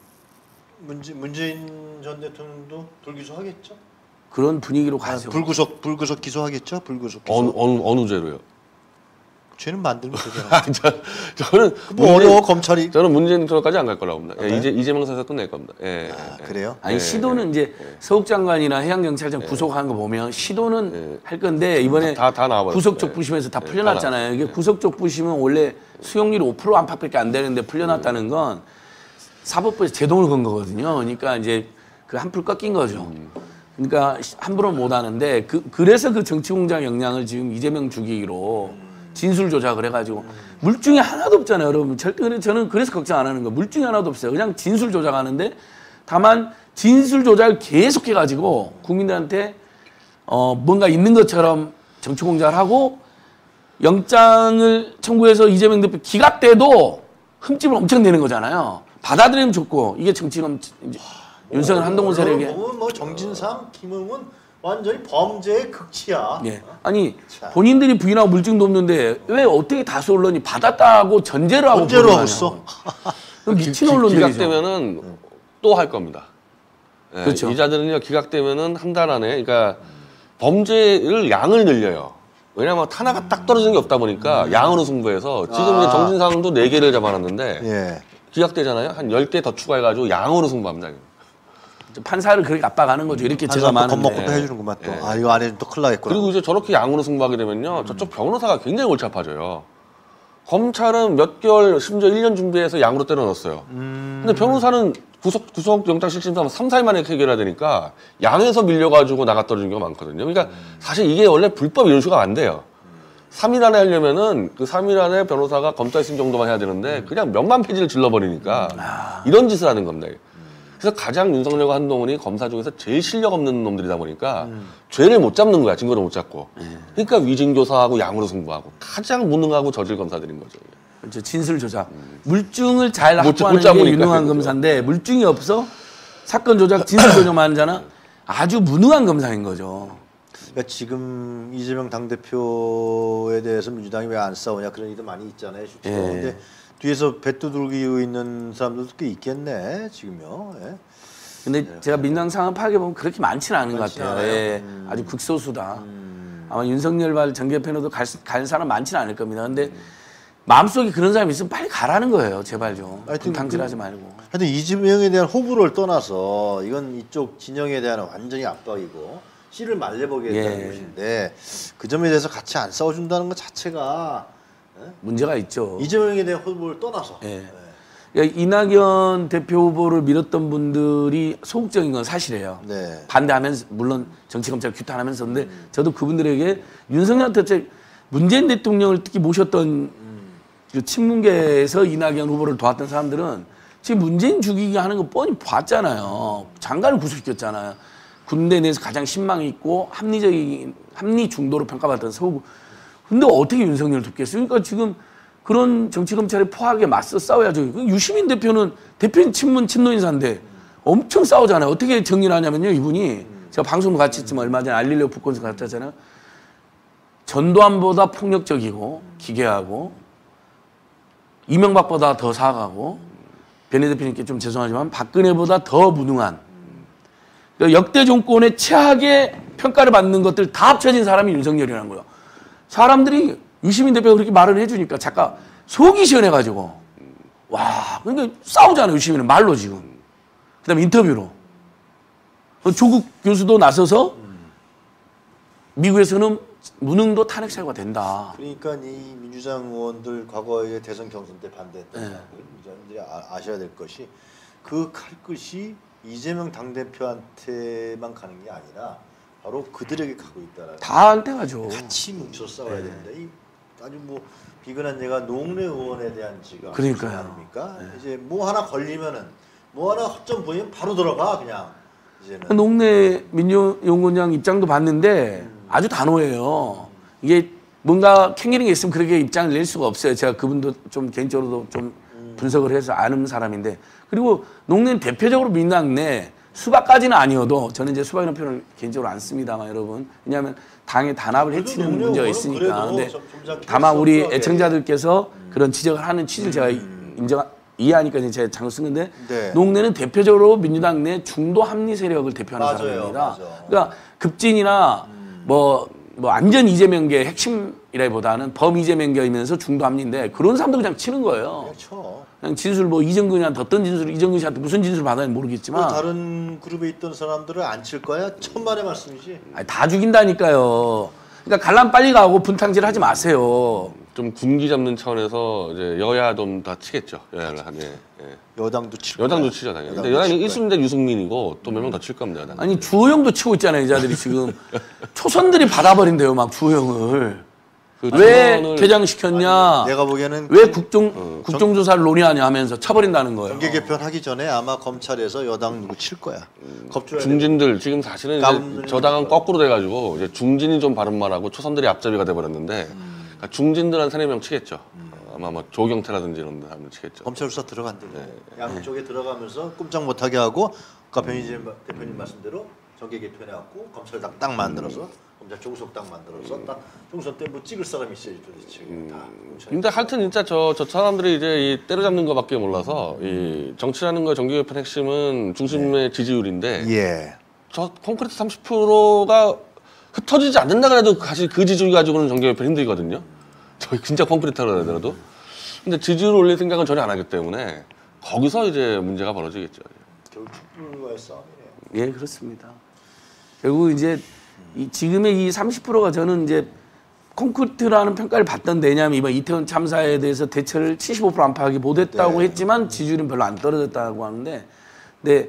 문재인 전 대통령도 불기소 하겠죠? 그런 분위기로 가죠. 불구속 기소하겠죠? 불구속 기소. 어느 죄로요? 죄는 만들면 되잖아. 저는 뭐 어려워 검찰이. 저는 문재인 대통령까지 안 갈 거라고 봅니다. 이재명 사에서 끝낼 겁니다. 그래요? 아니 시도는 이제 서욱 장관이나 해양경찰청 구속한 거 보면 시도는 할 건데 이번에 다 나와요. 구속적 부심에서 다 풀려났잖아요. 이게 구속적 부심은 원래 수용률이 5% 안팎밖에 안 되는데 풀려났다는 건 사법부에서 제동을 건 거거든요. 그러니까 이제 그 한풀 꺾인 거죠. 그러니까 함부로 못 하는데 그래서 그 정치 공작 역량을 지금 이재명 죽이기로 진술 조작을 해가지고 물증이 하나도 없잖아요, 여러분. 절대 저는 그래서 걱정 안 하는 거예요. 물증이 하나도 없어요. 그냥 진술 조작하는데 다만 진술 조작을 계속해가지고 국민들한테 뭔가 있는 것처럼 정치 공작을 하고 영장을 청구해서 이재명 대표 기각 때도 흠집을 엄청 내는 거잖아요. 받아들이면 좋고 이게 정치는 윤석열 한동훈 세력에 뭐 정진상, 김웅은 완전히 범죄의 극치야. 예. 아니 본인들이 부인하고 물증도 없는데 왜 어떻게 다수 언론이 받았다고 전제를 하고 있어? 미친 언론들이죠. 기각되면은 또 할 겁니다. 예, 그렇죠. 이자들은요 기각되면은 한 달 안에 그러니까 범죄를 양을 늘려요. 왜냐면 탄화가 딱 떨어지는 게 없다 보니까 양으로 승부해서 지금 이제 정진상도 4개를 잡아놨는데 기각되잖아요. 한 10개 더 추가해가지고 양으로 승부합니다. 판사를 그렇게 압박하는 거죠. 이렇게 제가 많은데. 겁먹고 해주는구만 또. 이거 안 해주면 또 큰일 나겠구나. 그리고 이제 저렇게 양으로 승부하게 되면요. 저쪽 변호사가 굉장히 골치 아파져요. 검찰은 몇 개월, 심지어 1년 준비해서 양으로 때려 넣었어요. 근데 변호사는 구속영장실질심사 3, 4일 만에 해결해야 되니까 양에서 밀려가지고 나가 떨어지는 경우가 많거든요. 그러니까 사실 이게 원래 불법 이유수가 안 돼요. 3일 안에 하려면은 그 3일 안에 변호사가 검사 있음 정도만 해야 되는데 그냥 몇만 페이지를 질러버리니까 이런 짓을 하는 겁니다. 그래서 가장 윤석열과 한동훈이 검사 중에서 제일 실력 없는 놈들이다 보니까 죄를 못 잡는 거야. 증거를 못 잡고. 그러니까 위증교사하고 양으로 승부하고 가장 무능하고 저질 검사들인 거죠. 그렇죠. 진술 조작. 물증을 잘 못 확보하는 게 잡으니까 유능한 그렇죠. 검사인데 물증이 없어? 사건 조작, 진술 조작만 하는 자는 아주 무능한 검사인 거죠. 그러니까 지금 이재명 당대표에 대해서 민주당이 왜 안 싸우냐 그런 얘기도 많이 있잖아요. 실제로. 근데 뒤에서 배 두들기고 있는 사람들도 꽤 있겠네 지금요. 근데 제가 민주당 상황 파악해보면 그렇게 많지는 않은 것 같아요. 아주 극소수다. 아마 윤석열발 정계편으로도 갈 사람 많지는 않을 겁니다. 근데 마음속에 그런 사람이 있으면 빨리 가라는 거예요. 제발 좀. 하여튼 탕질하지 말고. 하여튼 이재명에 대한 호불호를 떠나서 이건 이쪽 진영에 대한 완전히 압박이고 씨를 말려보겠다는 것인데 그 점에 대해서 같이 안 싸워준다는 것 자체가 문제가 있죠. 이재명에 대한 호불호를 떠나서 그러니까 이낙연 대표 후보를 밀었던 분들이 소극적인 건 사실이에요. 네. 반대하면서 물론 정치검찰 규탄하면서 근데 저도 그분들에게 윤석열한테 문재인 대통령을 특히 모셨던 그 친문계에서 이낙연 후보를 도왔던 사람들은 지금 문재인 죽이기 하는 거 뻔히 봤잖아요. 장관을 구속시켰잖아요. 군대 내에서 가장 신망이 있고 합리 중도로 평가받던 서구. 근데 어떻게 윤석열을 돕겠어요? 그러니까 지금 그런 정치검찰의 포악에 맞서 싸워야죠. 유시민 대표는 대표인 친노인사인데 엄청 싸우잖아요. 어떻게 정리를 하냐면요. 이분이 제가 방송도 같이 했지만 얼마 전에 알릴레오 북콘서 같이 하잖아요. 전두환보다 폭력적이고 기괴하고 이명박보다 더 사악하고 변희 대표님께 좀 죄송하지만 박근혜보다 더 무능한 역대 정권의 최악의 평가를 받는 것들 다 합쳐진 사람이 윤석열이라는 거예요. 사람들이 유시민 대표가 그렇게 말을 해주니까 잠깐 속이 시원해가지고 와 그러니까 싸우잖아요. 유시민은 말로 지금. 그다음에 인터뷰로 조국 교수도 나서서 미국에서는 무능도 탄핵 사유가 된다. 그러니까 이 민주당 의원들 과거에 대선 경선 때 반대했던 사람들이 아셔야 될 것이 그 칼끝이 이재명 당대표한테만 가는 게 아니라 바로 그들에게 가고 있다라는. 다한테 가죠. 같이 뭉쳐 싸워야 된다. 이 아주 뭐 비근한 얘가 노웅래 의원에 대한 지가 그러니까요. 아닙니까? 이제 뭐 하나 걸리면은 뭐 하나 허점 보이면 바로 들어가 그냥 이제는. 농내 민주연구원장 입장도 봤는데 아주 단호해요. 이게 뭔가 캥기는 게 있으면 그렇게 입장을 낼 수가 없어요. 제가 그분도 좀 개인적으로도 좀 분석을 해서 아는 사람인데 그리고 농내는 대표적으로 민주당 내 수박까지는 아니어도 저는 이제 수박이라는 표현을 개인적으로 안 씁니다만 여러분 왜냐하면 당의 단합을 해치는 문제가 있으니까 근데 다만 우리 애청자들께서 그런 지적을 하는 취지를 제가 이해하니까 제가 장을 쓰는데 농내는 대표적으로 민주당 내 중도 합리 세력을 대표하는 사람입니다. 그러니까 급진이나 뭐 완전 이재명계 핵심이라기보다는 범이재명계이면서 중도 합리인데 그런 사람도 그냥 치는 거예요. 그렇죠. 그냥 진술 뭐 이정근이한테 어떤 진술, 이정근 씨한테 무슨 진술 받아야 모르겠지만 다른 그룹에 있던 사람들을 안 칠 거야? 천만의 말씀이지. 아니, 다 죽인다니까요. 그러니까 갈람 빨리 가고 분탕질 하지 마세요. 좀 군기 잡는 차원에서 이제 여야 좀 다 치겠죠. 여야를 하네. 여당도 칠 여당도 치죠 당연히. 근데 여당이 1순위대 유승민이고 또 몇 명 더 칠 겁니다. 여당. 아니 주호영도 치고 있잖아요. 이 자들이 지금. 초선들이 받아버린대요. 막 주호영을. 왜 개장시켰냐. 내가 보기에는 왜 국정조사를 논의하냐 하면서 쳐버린다는 거예요. 정계 개편하기 전에 아마 검찰에서 여당 누구 칠 거야. 중진들 지금 사실은 이제 저당은 거꾸로 돼가지고 이제 중진이 좀 바른 말하고 초선들이 앞잡이가 돼버렸는데 그러니까 중진들 한 3-4명 치겠죠. 아마 뭐 조경태라든지 이런 사람들 치겠죠. 검찰 수사 들어간대요. 양쪽에 들어가면서 꼼짝 못하게 하고 아까 변희재 대표님 말씀대로 정계 개편해갖고 검찰당 딱 만들어서 검찰 조국석 당 만들어서 딱 총선 때 뭐 찍을 사람이 있어야지 도대체. 근데 하여튼 진짜 저 사람들이 이제 이 때려잡는 거밖에 몰라서 이 정치라는 거 정계 개편 핵심은 중심의 지지율인데 저 콘크리트 30%가 흩어지지 않는다 그래도 사실 그 지지율 가지고는 정계 개편 힘들거든요. 저희 진짜 콘크리트라고 하더라도. 근데 지지율을 올릴 생각은 전혀 안 하기 때문에 거기서 이제 문제가 벌어지겠죠. 결국 촛불과의 싸움이네요. 예, 그렇습니다. 결국 이제 지금의 이 30%가 저는 이제 콘크리트라는 평가를 받던데 왜냐하면 이번 이태원 참사에 대해서 대처를 75% 안팎이 못했다고 했지만 지지율은 별로 안 떨어졌다고 하는데 근데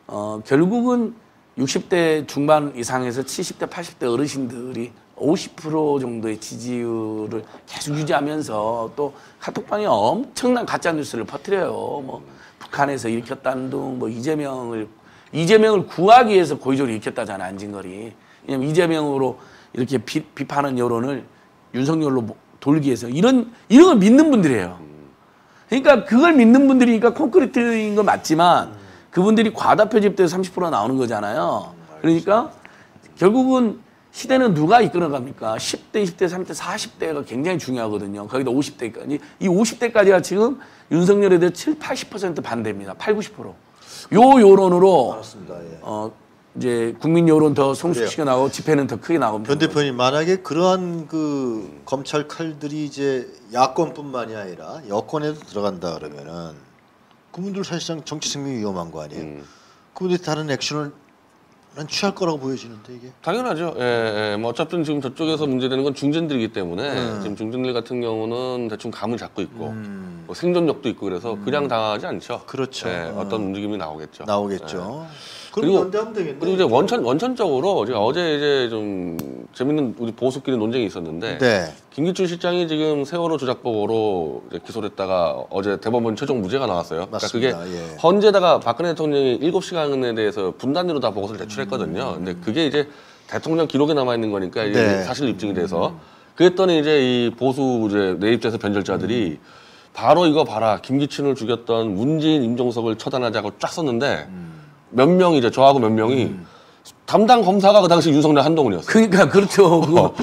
결국은 60대 중반 이상에서 70대 80대 어르신들이 50% 정도의 지지율을 계속 유지하면서 또 카톡방에 엄청난 가짜 뉴스를 퍼뜨려요. 뭐 북한에서 일으켰다는 둥, 뭐 이재명을 구하기 위해서 고의적으로 일으켰다잖아요. 안진걸이. 왜냐면 이재명으로 이렇게 비판하는 여론을 윤석열로 돌기 위해서 이런 걸 믿는 분들이에요. 그러니까 그걸 믿는 분들이니까 콘크리트인 건 맞지만 그분들이 과다 표집돼서 30% 나오는 거잖아요. 그러니까 결국은 시대는 누가 이끌어갑니까? 10대, 20대, 30대, 40대가 굉장히 중요하거든요. 거기다 50대까지. 이 50대까지가 지금 윤석열에 대해 70, 80% 반대입니다. 80, 90%. 요 여론으로 이제 국민 여론 더 성숙시켜 나가고 집회는 더 크게 나옵니다. 변 대표님 만약에 그러한 그 검찰 칼들이 이제 야권뿐만이 아니라 여권에도 들어간다 그러면은 그분들 사실상 정치 생명이 위험한 거 아니에요? 그분들이 다른 액션을 난 취할 거라고 보여지는데 이게 당연하죠. 예. 뭐 어차피 지금 저쪽에서 문제되는 건 중진들이기 때문에 지금 중진들 같은 경우는 대충 감을 잡고 있고 뭐 생존력도 있고 그래서 그냥 당하지 않죠. 그렇죠. 예, 어떤 움직임이 나오겠죠. 나오겠죠. 그리고- 그럼 연대하면 되겠네. 그리고 이제 원천적으로 제가 어제 이제 좀 재밌는 우리 보수끼리 논쟁이 있었는데 네. 김기춘 실장이 지금 세월호 조작법으로 이제 기소를 했다가 어제 대법원 최종 무죄가 나왔어요. 맞습니다. 그러니까 그게 예. 헌재다가 박근혜 대통령이 7시간에 대해서 분단위로 다 보고서를 제출했거든요. 근데 그게 이제 대통령 기록에 남아 있는 거니까 이게 네. 사실 입증이 돼서 그랬더니 이제 이 보수 이제 내 입장에서 변절자들이 바로 이거 봐라 김기춘을 죽였던 문재인 임종석을 처단하자고 쫙 썼는데 몇 명이 이제 저하고 몇 명이 담당 검사가 그 당시 윤석열 한동훈이었어요. 그러니까 그렇죠.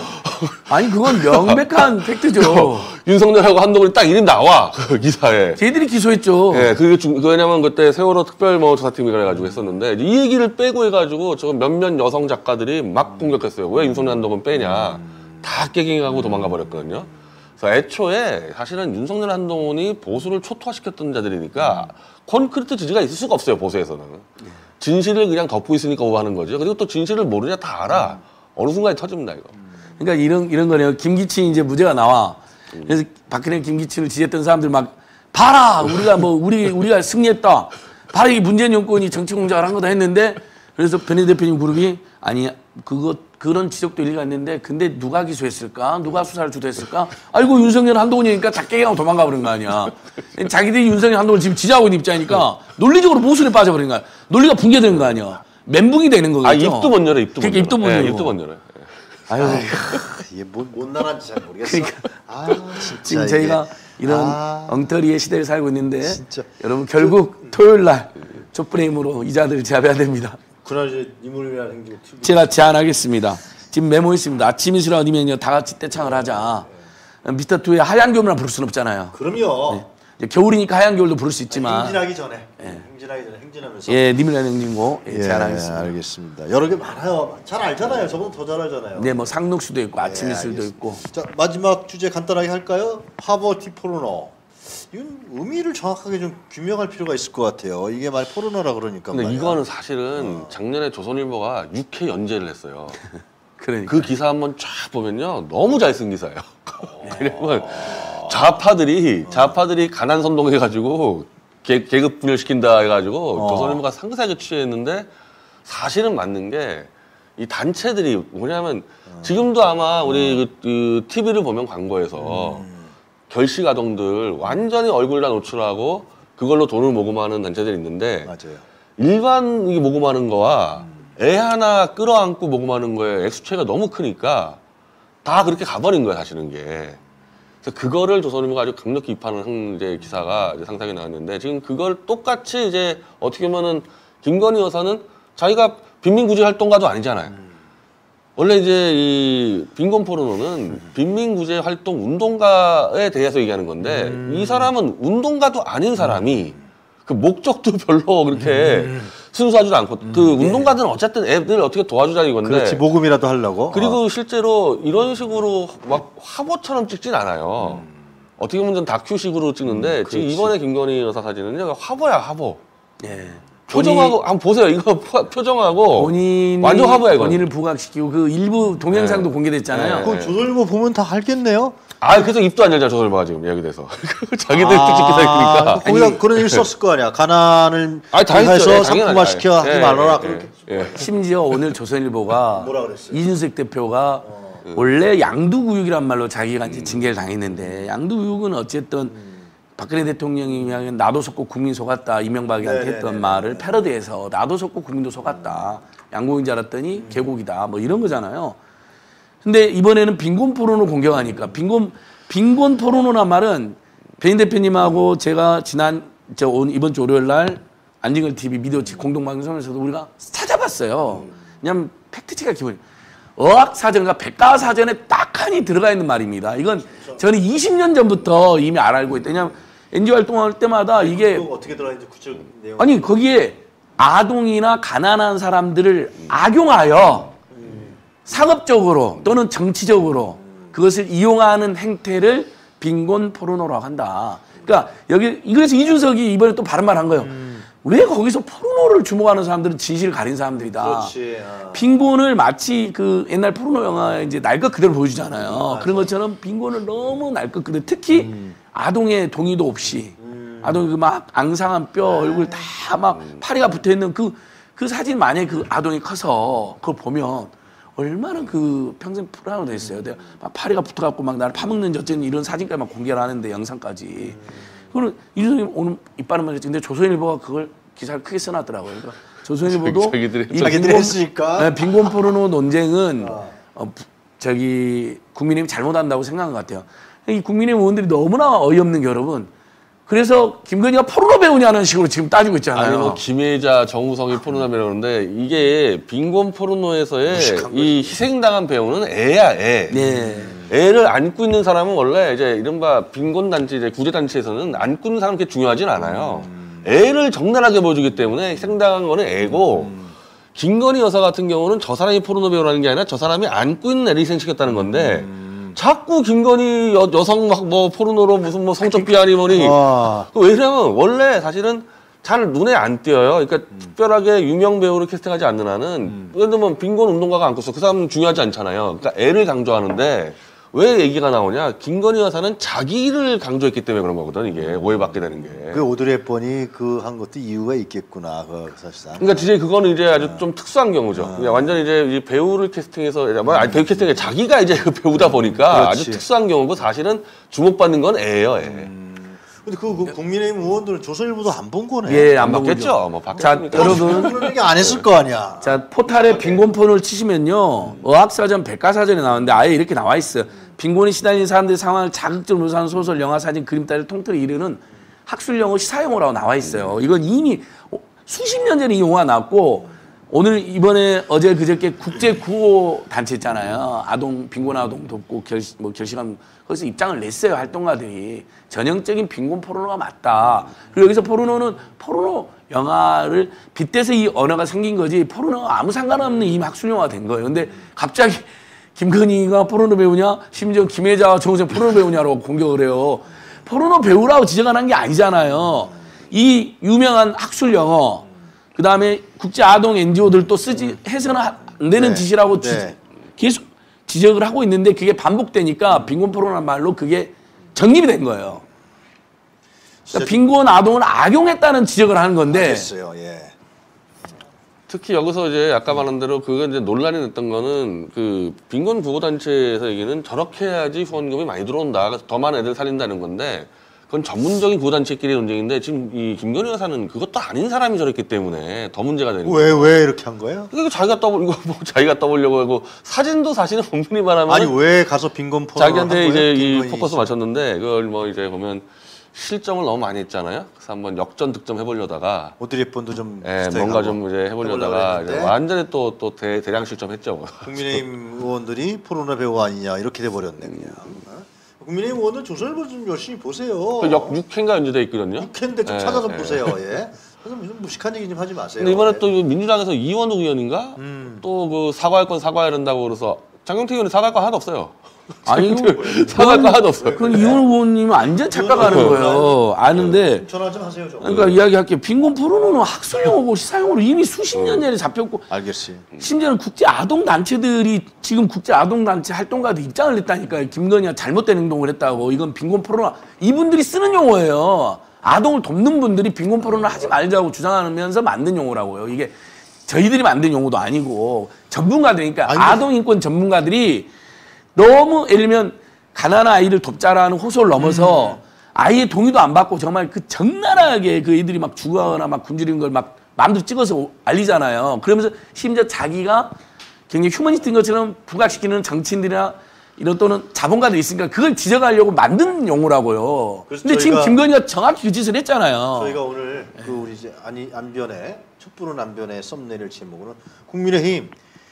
아니 그건 명백한 팩트죠. 윤석열하고 한동훈이 딱 이름 나와 그 기사에. 쟤들이 기소했죠. 예, 그게 왜냐면 그때 세월호 특별 뭐 조사팀이 그래가지고 했었는데 이 얘기를 빼고 해가지고 저 몇몇 여성 작가들이 막 공격했어요. 왜 윤석열 한동훈 빼냐? 다 깨갱하고 도망가 버렸거든요. 그래서 애초에 사실은 윤석열 한동훈이 보수를 초토화시켰던 자들이니까 콘크리트 지지가 있을 수가 없어요 보수에서는. 진실을 그냥 덮고 있으니까 오하는 거죠. 그리고 또 진실을 모르냐 다 알아. 어느 순간에 터집니다 이거. 그러니까 이런 거네요. 김기춘 이제 무죄가 나와. 그래서 박근혜 김기춘을 지지했던 사람들 막 봐라 우리가 승리했다. 봐라 이 문재인 정권이 정치 공작을 한 거다 했는데 그래서 변희 대표님 그룹이 아니 그런 지적도 일리가 있는데 근데 누가 기소했을까? 누가 수사를 주도했을까? 아이고 윤석열 한동훈이니까 다 깨갱하고 도망가 버린 거 아니야. 자기들이 윤석열 한동훈을 지금 지지하고 있는 입장이니까 논리적으로 모순에 빠져버린 거야. 논리가 붕괴되는 거 아니야. 멘붕이 되는 거겠죠. 아 입도 못 열어 입도 못 그러니까 열어. 입도 못 열어. 예, 입도 못 열어. 아유, 이게 뭔 나라인지 잘 모르겠어. 아 진짜 지금 이게. 저희가 이런 아, 엉터리의 시대를 살고 있는데 진짜. 여러분 결국 토요일 날 촛불의 힘으로 이 자들을 제압해야 됩니다. 그날 이제 이물이라는 행동 제가 제안하겠습니다. 지금 메모 있습니다. 아침 이슬 어디면요 다 같이 떼창을 하자. 미스터 투의 하얀 겨울만 부를 수는 없잖아요. 그럼요. 이제 겨울이니까 하얀 겨울도 부를 수 있지만 행진하기 전에 행진하면서 예 님이라는 행진고 예, 제안하겠습니다. 알겠습니다. 여러 개 많아요. 잘 알잖아요. 저보다 더 잘 알잖아요. 네, 뭐 상록수도 있고 아침 이슬도 알겠습니다. 있고. 자 마지막 주제 간단하게 할까요? 하버티 포르노. 이건 의미를 정확하게 좀 규명할 필요가 있을 것 같아요. 이게 말 포르노라 그러니까. 근데 말이야. 이거는 사실은 작년에 조선일보가 6회 연재를 했어요. 그러니까 그 기사 한번 쫙 보면요 너무 잘 쓴 기사예요. 왜냐면 좌파들이 가난 선동해가지고 계급 분열시킨다 해가지고 조선일보가 상세하게 취재했는데 사실은 맞는 게 이 단체들이 뭐냐면 지금도 아마 우리 그 TV를 보면 광고에서 결식 아동들 완전히 얼굴 다 노출하고 그걸로 돈을 모금하는 단체들이 있는데 맞아요. 일반 이게 모금하는 거와 애 하나 끌어안고 모금하는 거에 액수차이가 너무 크니까 다 그렇게 가버린 거야 사실은 게. 그래서 그거를 조선일보가 아주 강력히 비판한 이제 기사가 이제 상상이 나왔는데 지금 그걸 똑같이 이제 어떻게 보면은 김건희 여사는 자기가 빈민구제 활동가도 아니잖아요. 원래 이제 이 빈곤 포르노는 빈민구제 활동 운동가에 대해서 얘기하는 건데 이 사람은 운동가도 아닌 사람이 그 목적도 별로 그렇게 순수하지도 않고 그 운동가들은 어쨌든 애들 어떻게 도와주자 이건데 그렇지 모금이라도 하려고. 그리고 실제로 이런 식으로 막 화보처럼 찍진 않아요. 어떻게 보면 좀 다큐식으로 찍는데 지금 이번에 김건희 여사 사진은요 화보야 화보. 예. 표정하고 한번 보세요. 이거 표정하고 본인이 완전 화보야 이거. 본인을 부각시키고 그 일부 동영상도 공개됐잖아요. 그 조선일보 보면 다 알겠네요. 아 그래서 입도 안 열잖아 조선일보가 지금 이야기돼서 자기들 특집 기사 있으니까. 거기다 그런 얘기 썼을 거 아니야. 가난을 아니, 다 했죠. 해서 예, 상품화시켜 하지 당연하죠. 말아라. 예, 그렇게. 예. 심지어 오늘 조선일보가 뭐라 그랬어요? 이준석 대표가 원래 양두구육이란 말로 자기가 이제 징계를 당했는데 양두구육은 어쨌든 박근혜 대통령이 나도 속고 국민 속았다 이명박이한테 했던 말을 패러디해서 나도 속고 국민도 속았다 양고인 줄 알았더니 계곡이다 뭐 이런 거잖아요. 근데 이번에는 빈곤 포르노 공격하니까 빈곤 포르노란 말은 배인 대표님하고 제가 이번 주 월요일 날 안진걸 TV 미디어치 공동방송에서도 우리가 찾아봤어요. 왜냐하면 팩트체크가 기본이에요. 어학사전과 백과사전에 딱하니 들어가 있는 말입니다. 이건 저는 20년 전부터 이미 알고 있다. 왜냐하면 NGO 활동할 때마다 이게 어떻게 들어가는지 구체적 내용. 아니 거기에 아동이나 가난한 사람들을 악용하여 상업적으로 또는 정치적으로 그것을 이용하는 행태를 빈곤 포르노라고 한다. 그러니까 그래서 이준석이 이번에 또 바른 말 한 거예요. 왜 거기서 포르노를 주목하는 사람들은 진실을 가린 사람들이다. 그렇지. 빈곤을 마치 그 옛날 포르노 영화에 이제 날 것 그대로 보여주잖아요. 그런 것처럼 빈곤을 너무 날 것 그대로 특히 아동의 동의도 없이 아동이 그 막 앙상한 뼈 얼굴 다 막 파리가 붙어 있는 그 사진 만약에 그 아동이 커서 그걸 보면 얼마나 그 평생 불안하게 됐어요. 내가 막 파리가 붙어갖고 막 나를 파먹는 어쨌든 이런 사진까지 막 공개를 하는데 영상까지. 그거는 이준석이 오늘 이빠른 말했지. 근데 조선일보가 그걸 기사를 크게 써놨더라고요. 그러니까 조선일보도 자기들이 했으니까 빈곤 포르노 논쟁은 국민의힘이 잘못한다고 생각한 것 같아요. 이 국민의힘 의원들이 너무나 어이없는 게 여러분. 그래서 김건희가 포르노 배우냐는 식으로 지금 따지고 있잖아요. 아니 뭐 김혜자, 정우성이 포르노 배우는데 이게 빈곤 포르노에서의 이 희생당한 배우는 애야 애. 네. 애를 안고 있는 사람은 원래 이제 이른바 빈곤 단체, 이제 구제 단체에서는 안고 있는 사람 그렇게 중요하진 않아요. 애를 적나라하게 보여주기 때문에 희생당한 거는 애고. 김건희 여사 같은 경우는 저 사람이 포르노 배우라는 게 아니라 저 사람이 안고 있는 애를 희생시켰다는 건데. 자꾸 김건희 여성 막 뭐 포르노로 무슨 뭐 성적 비하니 뭐니. 왜냐면 원래 사실은 잘 눈에 안 띄어요. 그러니까 특별하게 유명 배우를 캐스팅하지 않는 한은 예를 들면 빈곤 운동가가 안고 있어. 그 사람은 중요하지 않잖아요. 그러니까 애를 강조하는데 왜 얘기가 나오냐? 김건희 여사는 자기를 강조했기 때문에 그런 거거든. 이게 오해받게 되는 게. 그 오드리 헵번이 그 한 것도 이유가 있겠구나. 그 사실상. 그러니까 진짜 그거는 이제 아주 좀 특수한 경우죠. 그냥 완전 이제 이 배우를 캐스팅해서 아니 배우 캐스팅에 자기가 이제 그 배우다 보니까 그렇지. 아주 특수한 경우고 사실은 주목받는 건 애예요. 애. 근데 그 국민의힘 의원들은 조선일보도 안 본 거네. 예, 안 안 받겠죠. 뭐 자, 받겠습니까? 여러분. 그런 얘기 안 했을 거 아니야. 자, 포탈에 빈곤폰을 치시면요. 어학사전, 백과사전에 나오는데 아예 이렇게 나와 있어요. 빈곤에 시달린 사람들의 상황을 자극적으로 묘사하는 소설, 영화, 사진, 그림 따위를 통틀어 이르는 학술용어, 시사용어라고 나와 있어요. 이건 이미 수십 년 전에 이 용어가 나왔고 오늘 이번에 어제 그저께 국제구호 단체 있잖아요. 아동, 빈곤 아동 돕고 결식한 거기서 입장을 냈어요. 활동가들이. 전형적인 빈곤 포르노가 맞다. 그리고 여기서 포르노는 포르노 영화를 빗대서 이 언어가 생긴 거지 포르노가 아무 상관없는 이 학술용어가 된 거예요. 근데 갑자기 김건희가 포르노 배우냐? 심지어 김혜자와 정우성 포르노 배우냐라고 공격을 해요. 포르노 배우라고 지적을 한 게 아니잖아요. 이 유명한 학술 영어, 그 다음에 국제 아동 NGO들도 해서는 안 되는 짓이라고 계속 지적을 하고 있는데 그게 반복되니까 빈곤 포르노란 말로 그게 정립이 된 거예요. 그러니까 빈곤 아동을 악용했다는 지적을 하는 건데. 됐어요. 예. 특히 여기서 이제 아까 말한 대로 그거 이제 논란이 됐던 거는 그 빈곤 구호단체에서 얘기는 저렇게 해야지 후원금이 많이 들어온다. 그래서 더 많은 애들 살린다는 건데 그건 전문적인 구호단체끼리 논쟁인데 지금 이 김건희 여사는 그것도 아닌 사람이 저랬기 때문에 더 문제가 되는 거예요. 왜 이렇게 한 거예요? 이거 자기가 떠보려고 뭐 자기가 떠보려고 하고 사진도 사실은 엄밀히 말하면 아니 왜 가서 빈곤 포르노 자기한테 이제 이 포커스 맞췄는데 그걸 뭐 이제 보면 실정을 너무 많이 했잖아요. 그래서 한번 역전 득점 해보려다가 오드리 헵번도 좀 뭔가 좀 이제 해보려다가 이제 완전히 또 대량 실점했죠. 국민의힘 의원들이 포르노 배우 아니냐 이렇게 돼버렸네 그냥. 국민의힘 의원들 조선일보 좀 열심히 보세요. 그 6회인가 연재돼 있거든요. 6회인데 좀 찾아서 보세요. 예. 그래서 무슨 무식한 얘기 좀 하지 마세요. 근데 이번에 또 민주당에서 이원우 의원인가 또 그 사과할 건 사과해야 된다고 그래서 장경태 의원이 사과할 거 하나도 없어요. 아니 사과할 거 하나도 없어요. 그건 이원우 의원님은 완전 착각하는 거예요. 아는데. 전화 좀 하세요. 좀. 그러니까 이야기할게요. 빈곤 포르노는 학술용어고 시사용어로 이미 수십 년 전에 잡혔고. 알겠어요. 심지어는 국제 아동 단체들이 지금 국제 아동 단체 활동가들 입장을 냈다니까요. 김건희가 잘못된 행동을 했다고. 이건 빈곤 포르노. 이분들이 쓰는 용어예요. 아동을 돕는 분들이 빈곤 포르노 하지 말자고 주장하면서 만든 용어라고요. 이게 저희들이 만든 용어도 아니고 전문가들이니까 아동 인권 전문가들이 너무 예를 들면 가난한 아이를 돕자라는 호소를 넘어서 아이의 동의도 안 받고 정말 그 적나라하게 그 애들이 막 죽어가거나 막 굶주리는 걸 막 마음대로 찍어서 알리잖아요. 그러면서 심지어 자기가 굉장히 휴머니스트인 것처럼 부각시키는 정치인들이나 이런 또는 자본가들이 있으니까 그걸 지적하려고 만든 용어라고요. 근데 지금 김건희가 정확히 그 짓을 했잖아요. 저희가 오늘 그 우리 이제 안변에 촛불은 안변의 썸네일 제목으로는 국민의힘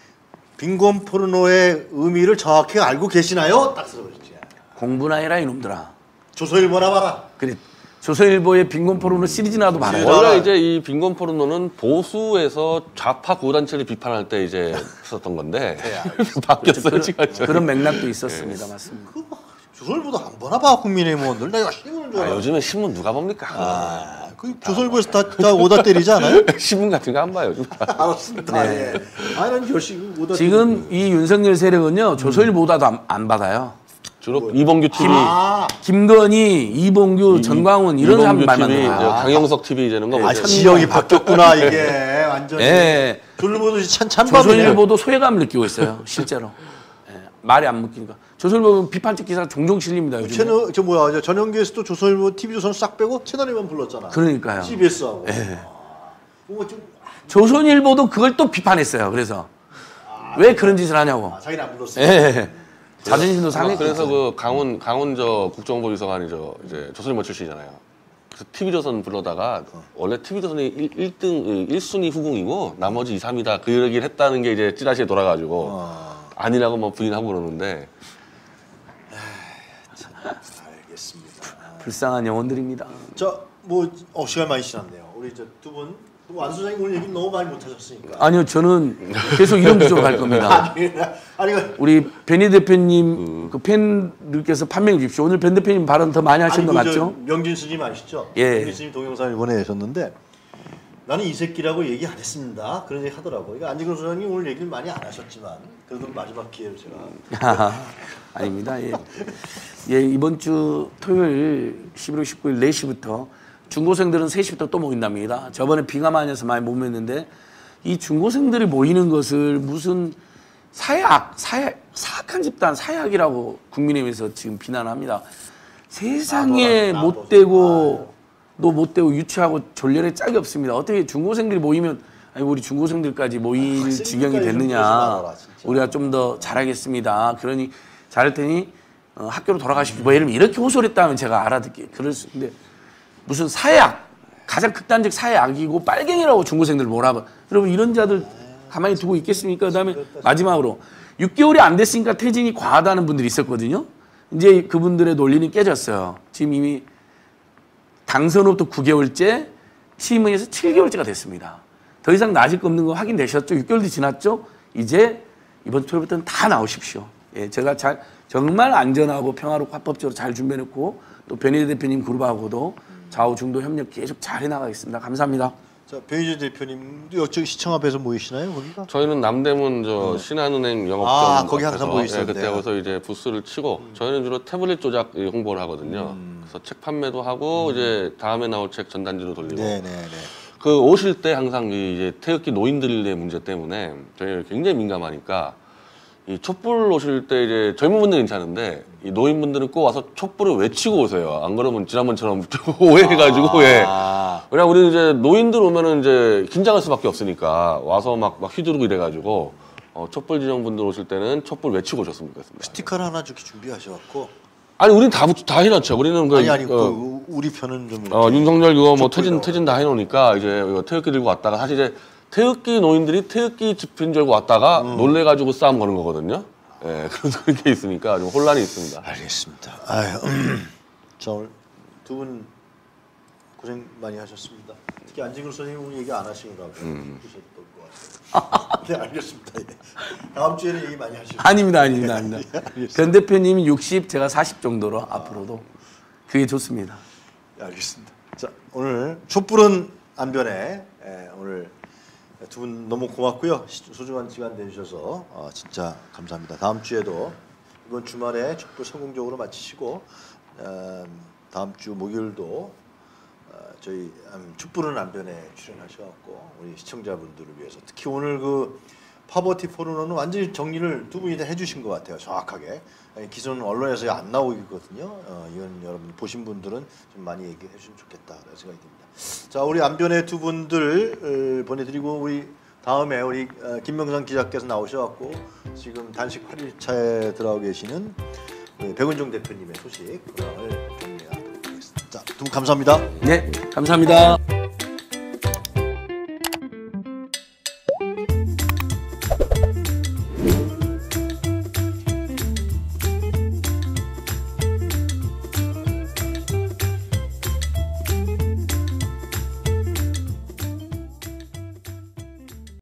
빈곤 포르노의 의미를 정확히 알고 계시나요? 딱 써보셨지. 공부나 해라 이놈들아. 조선일보나 봐라. 그래 조선일보의 빈곤 포르노 시리즈나도 많아요. 원래 이제 이 빈곤 포르노는 보수에서 좌파 구단체를 비판할 때 이제 썼던 건데 바뀌었어요 지금. 그런 맥락도 있었습니다. 맞습니다. 조선일보도 안 보나 봐 국민의힘원들. 내가 신문인 줄 알아. 요즘에 신문 누가 봅니까? 그 조선일보에서 다 오다 때리지 않아요? 신문 같은 거 안 봐요 요즘. 알았습니다. 예. 난 열심히 오다. 지금 이 윤석열 세력은요 조선일보다도 안 받아요. 주로 이봉규 TV, 김건희, 이봉규, 전광훈 이런 사람 말만 TV, 나와요. 강영석 TV 되는 거 보죠. 지형이 바뀌었구나 이게 완전히. 예. 조선일보도 찬밥이네. 조선일보도 소외감을 느끼고 있어요. 실제로. 예. 말이 안 묶이니까. 조선일보 비판적 기사가 종종 실립니다. 요즘에. 채널 저 뭐야 전용기에서도 조선일보 TV조선 싹 빼고 채널에만 불렀잖아. 그러니까요. CBS하고. 예. 뭔가 좀 조선일보도 그걸 또 비판했어요. 그래서 왜 그런 짓을 하냐고. 자기는 안 불렀어. 예. 자존심도 상했고. 그래서 그 강훈 저 국정원보비서관이 저 이제 조선일보 출신이잖아요. 그래서 TV조선 불러다가 원래 TV조선이 1순위 후궁이고 나머지 2, 3위다 그 얘기를 했다는 게 이제 찌라시에 돌아가지고 아니라고 뭐 부인하고 그러는데. 알겠습니다. 불쌍한 영혼들입니다. 뭐 시간 많이 지났네요. 우리 저 두 분. 완 소장님 오늘 얘기 너무 많이 못 하셨으니까. 아니요, 저는 계속 이런 구조로 갈 겁니다. 아니 우리 변희 대표님 그 팬들께서 판명해 주십시오. 오늘 변 대표님 발언 더 많이 하신 거 맞죠? 명진 스님 아시죠? 예. 명진 스님 동영상을 보내셨는데 나는 이 새끼라고 얘기 안 했습니다. 그런 얘기 하더라고요. 그러니까 안진걸 소장님 오늘 얘기를 많이 안 하셨지만 그래도 마지막 기회를 제가. 아닙니다. 예. 예, 이번 주 토요일 11월 19일 4시부터 중고생들은 3시부터 또 모인답니다. 저번에 비가 많이 와서 많이 못 모였는데 이 중고생들이 모이는 것을 무슨 사악한 집단, 사약이라고 국민의힘에서 지금 비난합니다. 세상에 못되고 유치하고 졸렬의 짝이 없습니다. 어떻게 중고생들이 모이면 아니 우리 중고생들까지 모일 지경이 됐느냐. 우리가 좀 더 잘하겠습니다. 그러니 잘할 테니 학교로 돌아가십시오. 뭐 예를 들면 이렇게 호소했다면 제가 알아듣기 그럴 수 있는데 무슨 사약, 가장 극단적 사약이고 빨갱이라고 중고생들 몰아봐. 여러분 이런 자들 가만히 두고 있겠습니까? 그다음에 마지막으로 6개월이 안 됐으니까 퇴진이 과하다는 분들이 있었거든요. 이제 그분들의 논리는 깨졌어요. 지금 이미 당선 후부터 9개월째, 취임에서 7개월째가 됐습니다. 더 이상 나아질 거 없는 거 확인되셨죠? 6개월도 지났죠? 이제 이번 토요일부터는 다 나오십시오. 예, 제가 정말 안전하고 평화롭고 합법적으로 잘 준비해놓고 또 변희재 대표님 그룹하고도 좌우 중도 협력 계속 잘 해나가겠습니다. 감사합니다. 자, 변희재 대표님도 여기 시청 앞에서 모이시나요, 거기가? 저희는 남대문 저 신한은행 영업점 거기 항상 앞에서, 모이시는데. 그때 가서 이제 부스를 치고 저희는 주로 태블릿 조작 홍보를 하거든요. 그래서 책 판매도 하고 이제 다음에 나올 책 전단지로 돌리고. 네네네. 그 오실 때 항상 이제 태극기 노인들의 문제 때문에 저희 굉장히 민감하니까 이 촛불 오실 때 이제 젊은 분들은 괜찮은데 이 노인분들은 꼭 와서 촛불을 외치고 오세요. 안 그러면 지난번처럼 오해해가지고 예. 왜냐 우리 이제 노인들 오면은 이제 긴장할 수밖에 없으니까 와서 막 휘두르고 이래가지고 촛불 지정 분들 오실 때는 촛불 외치고 오셨으면 좋겠습니다. 스티커를 하나 주기 준비하셔갖고. 아니 우리는 다 해놨죠. 우리는 우리 편은 좀. 윤석열 그거 뭐 퇴진 다 해놓으니까 이제 태극기 들고 왔다가 사실 이제. 태극기 노인들이 태극기 집회인 줄 알고 왔다가 놀래가지고 싸움 거는 거거든요. 예, 그런 게 있으니까 좀 혼란이 있습니다. 알겠습니다. 아유, 자 오늘 두 분 고생 많이 하셨습니다. 특히 안진걸 선생님 오늘 얘기 안 하시느라고 힘드셨던 것 같아요. 네, 알겠습니다. 예. 다음 주에는 얘기 많이 하시죠. 아닙니다. 변 대표님이 60, 제가 40 정도로 앞으로도 그게 좋습니다. 네, 알겠습니다. 자 오늘 촛불은 안 변해. 오늘 두 분 너무 고맙고요. 소중한 시간 내주셔서 진짜 감사합니다. 다음 주에도 이번 주말에 촛불 성공적으로 마치시고 다음 주 목요일도 저희 촛불은 안 변해 출연하셔갖고 우리 시청자분들을 위해서 특히 오늘 그 파버티 포르노는 완전히 정리를 두 분이 다 해주신 것 같아요. 정확하게. 기존 언론에서 안 나오고 있거든요. 이건 여러분 보신 분들은 좀 많이 얘기해 주시면 좋겠다 생각이 듭니다. 자, 우리 안변의 두 분들 보내드리고 우리 다음에 우리 김명상 기자께서 나오셔갖고 지금 단식 8일차에 들어가고 계시는 백은종 대표님의 소식 근황을 정리하도록 하겠습니다. 자, 두 분 감사합니다. 네, 감사합니다.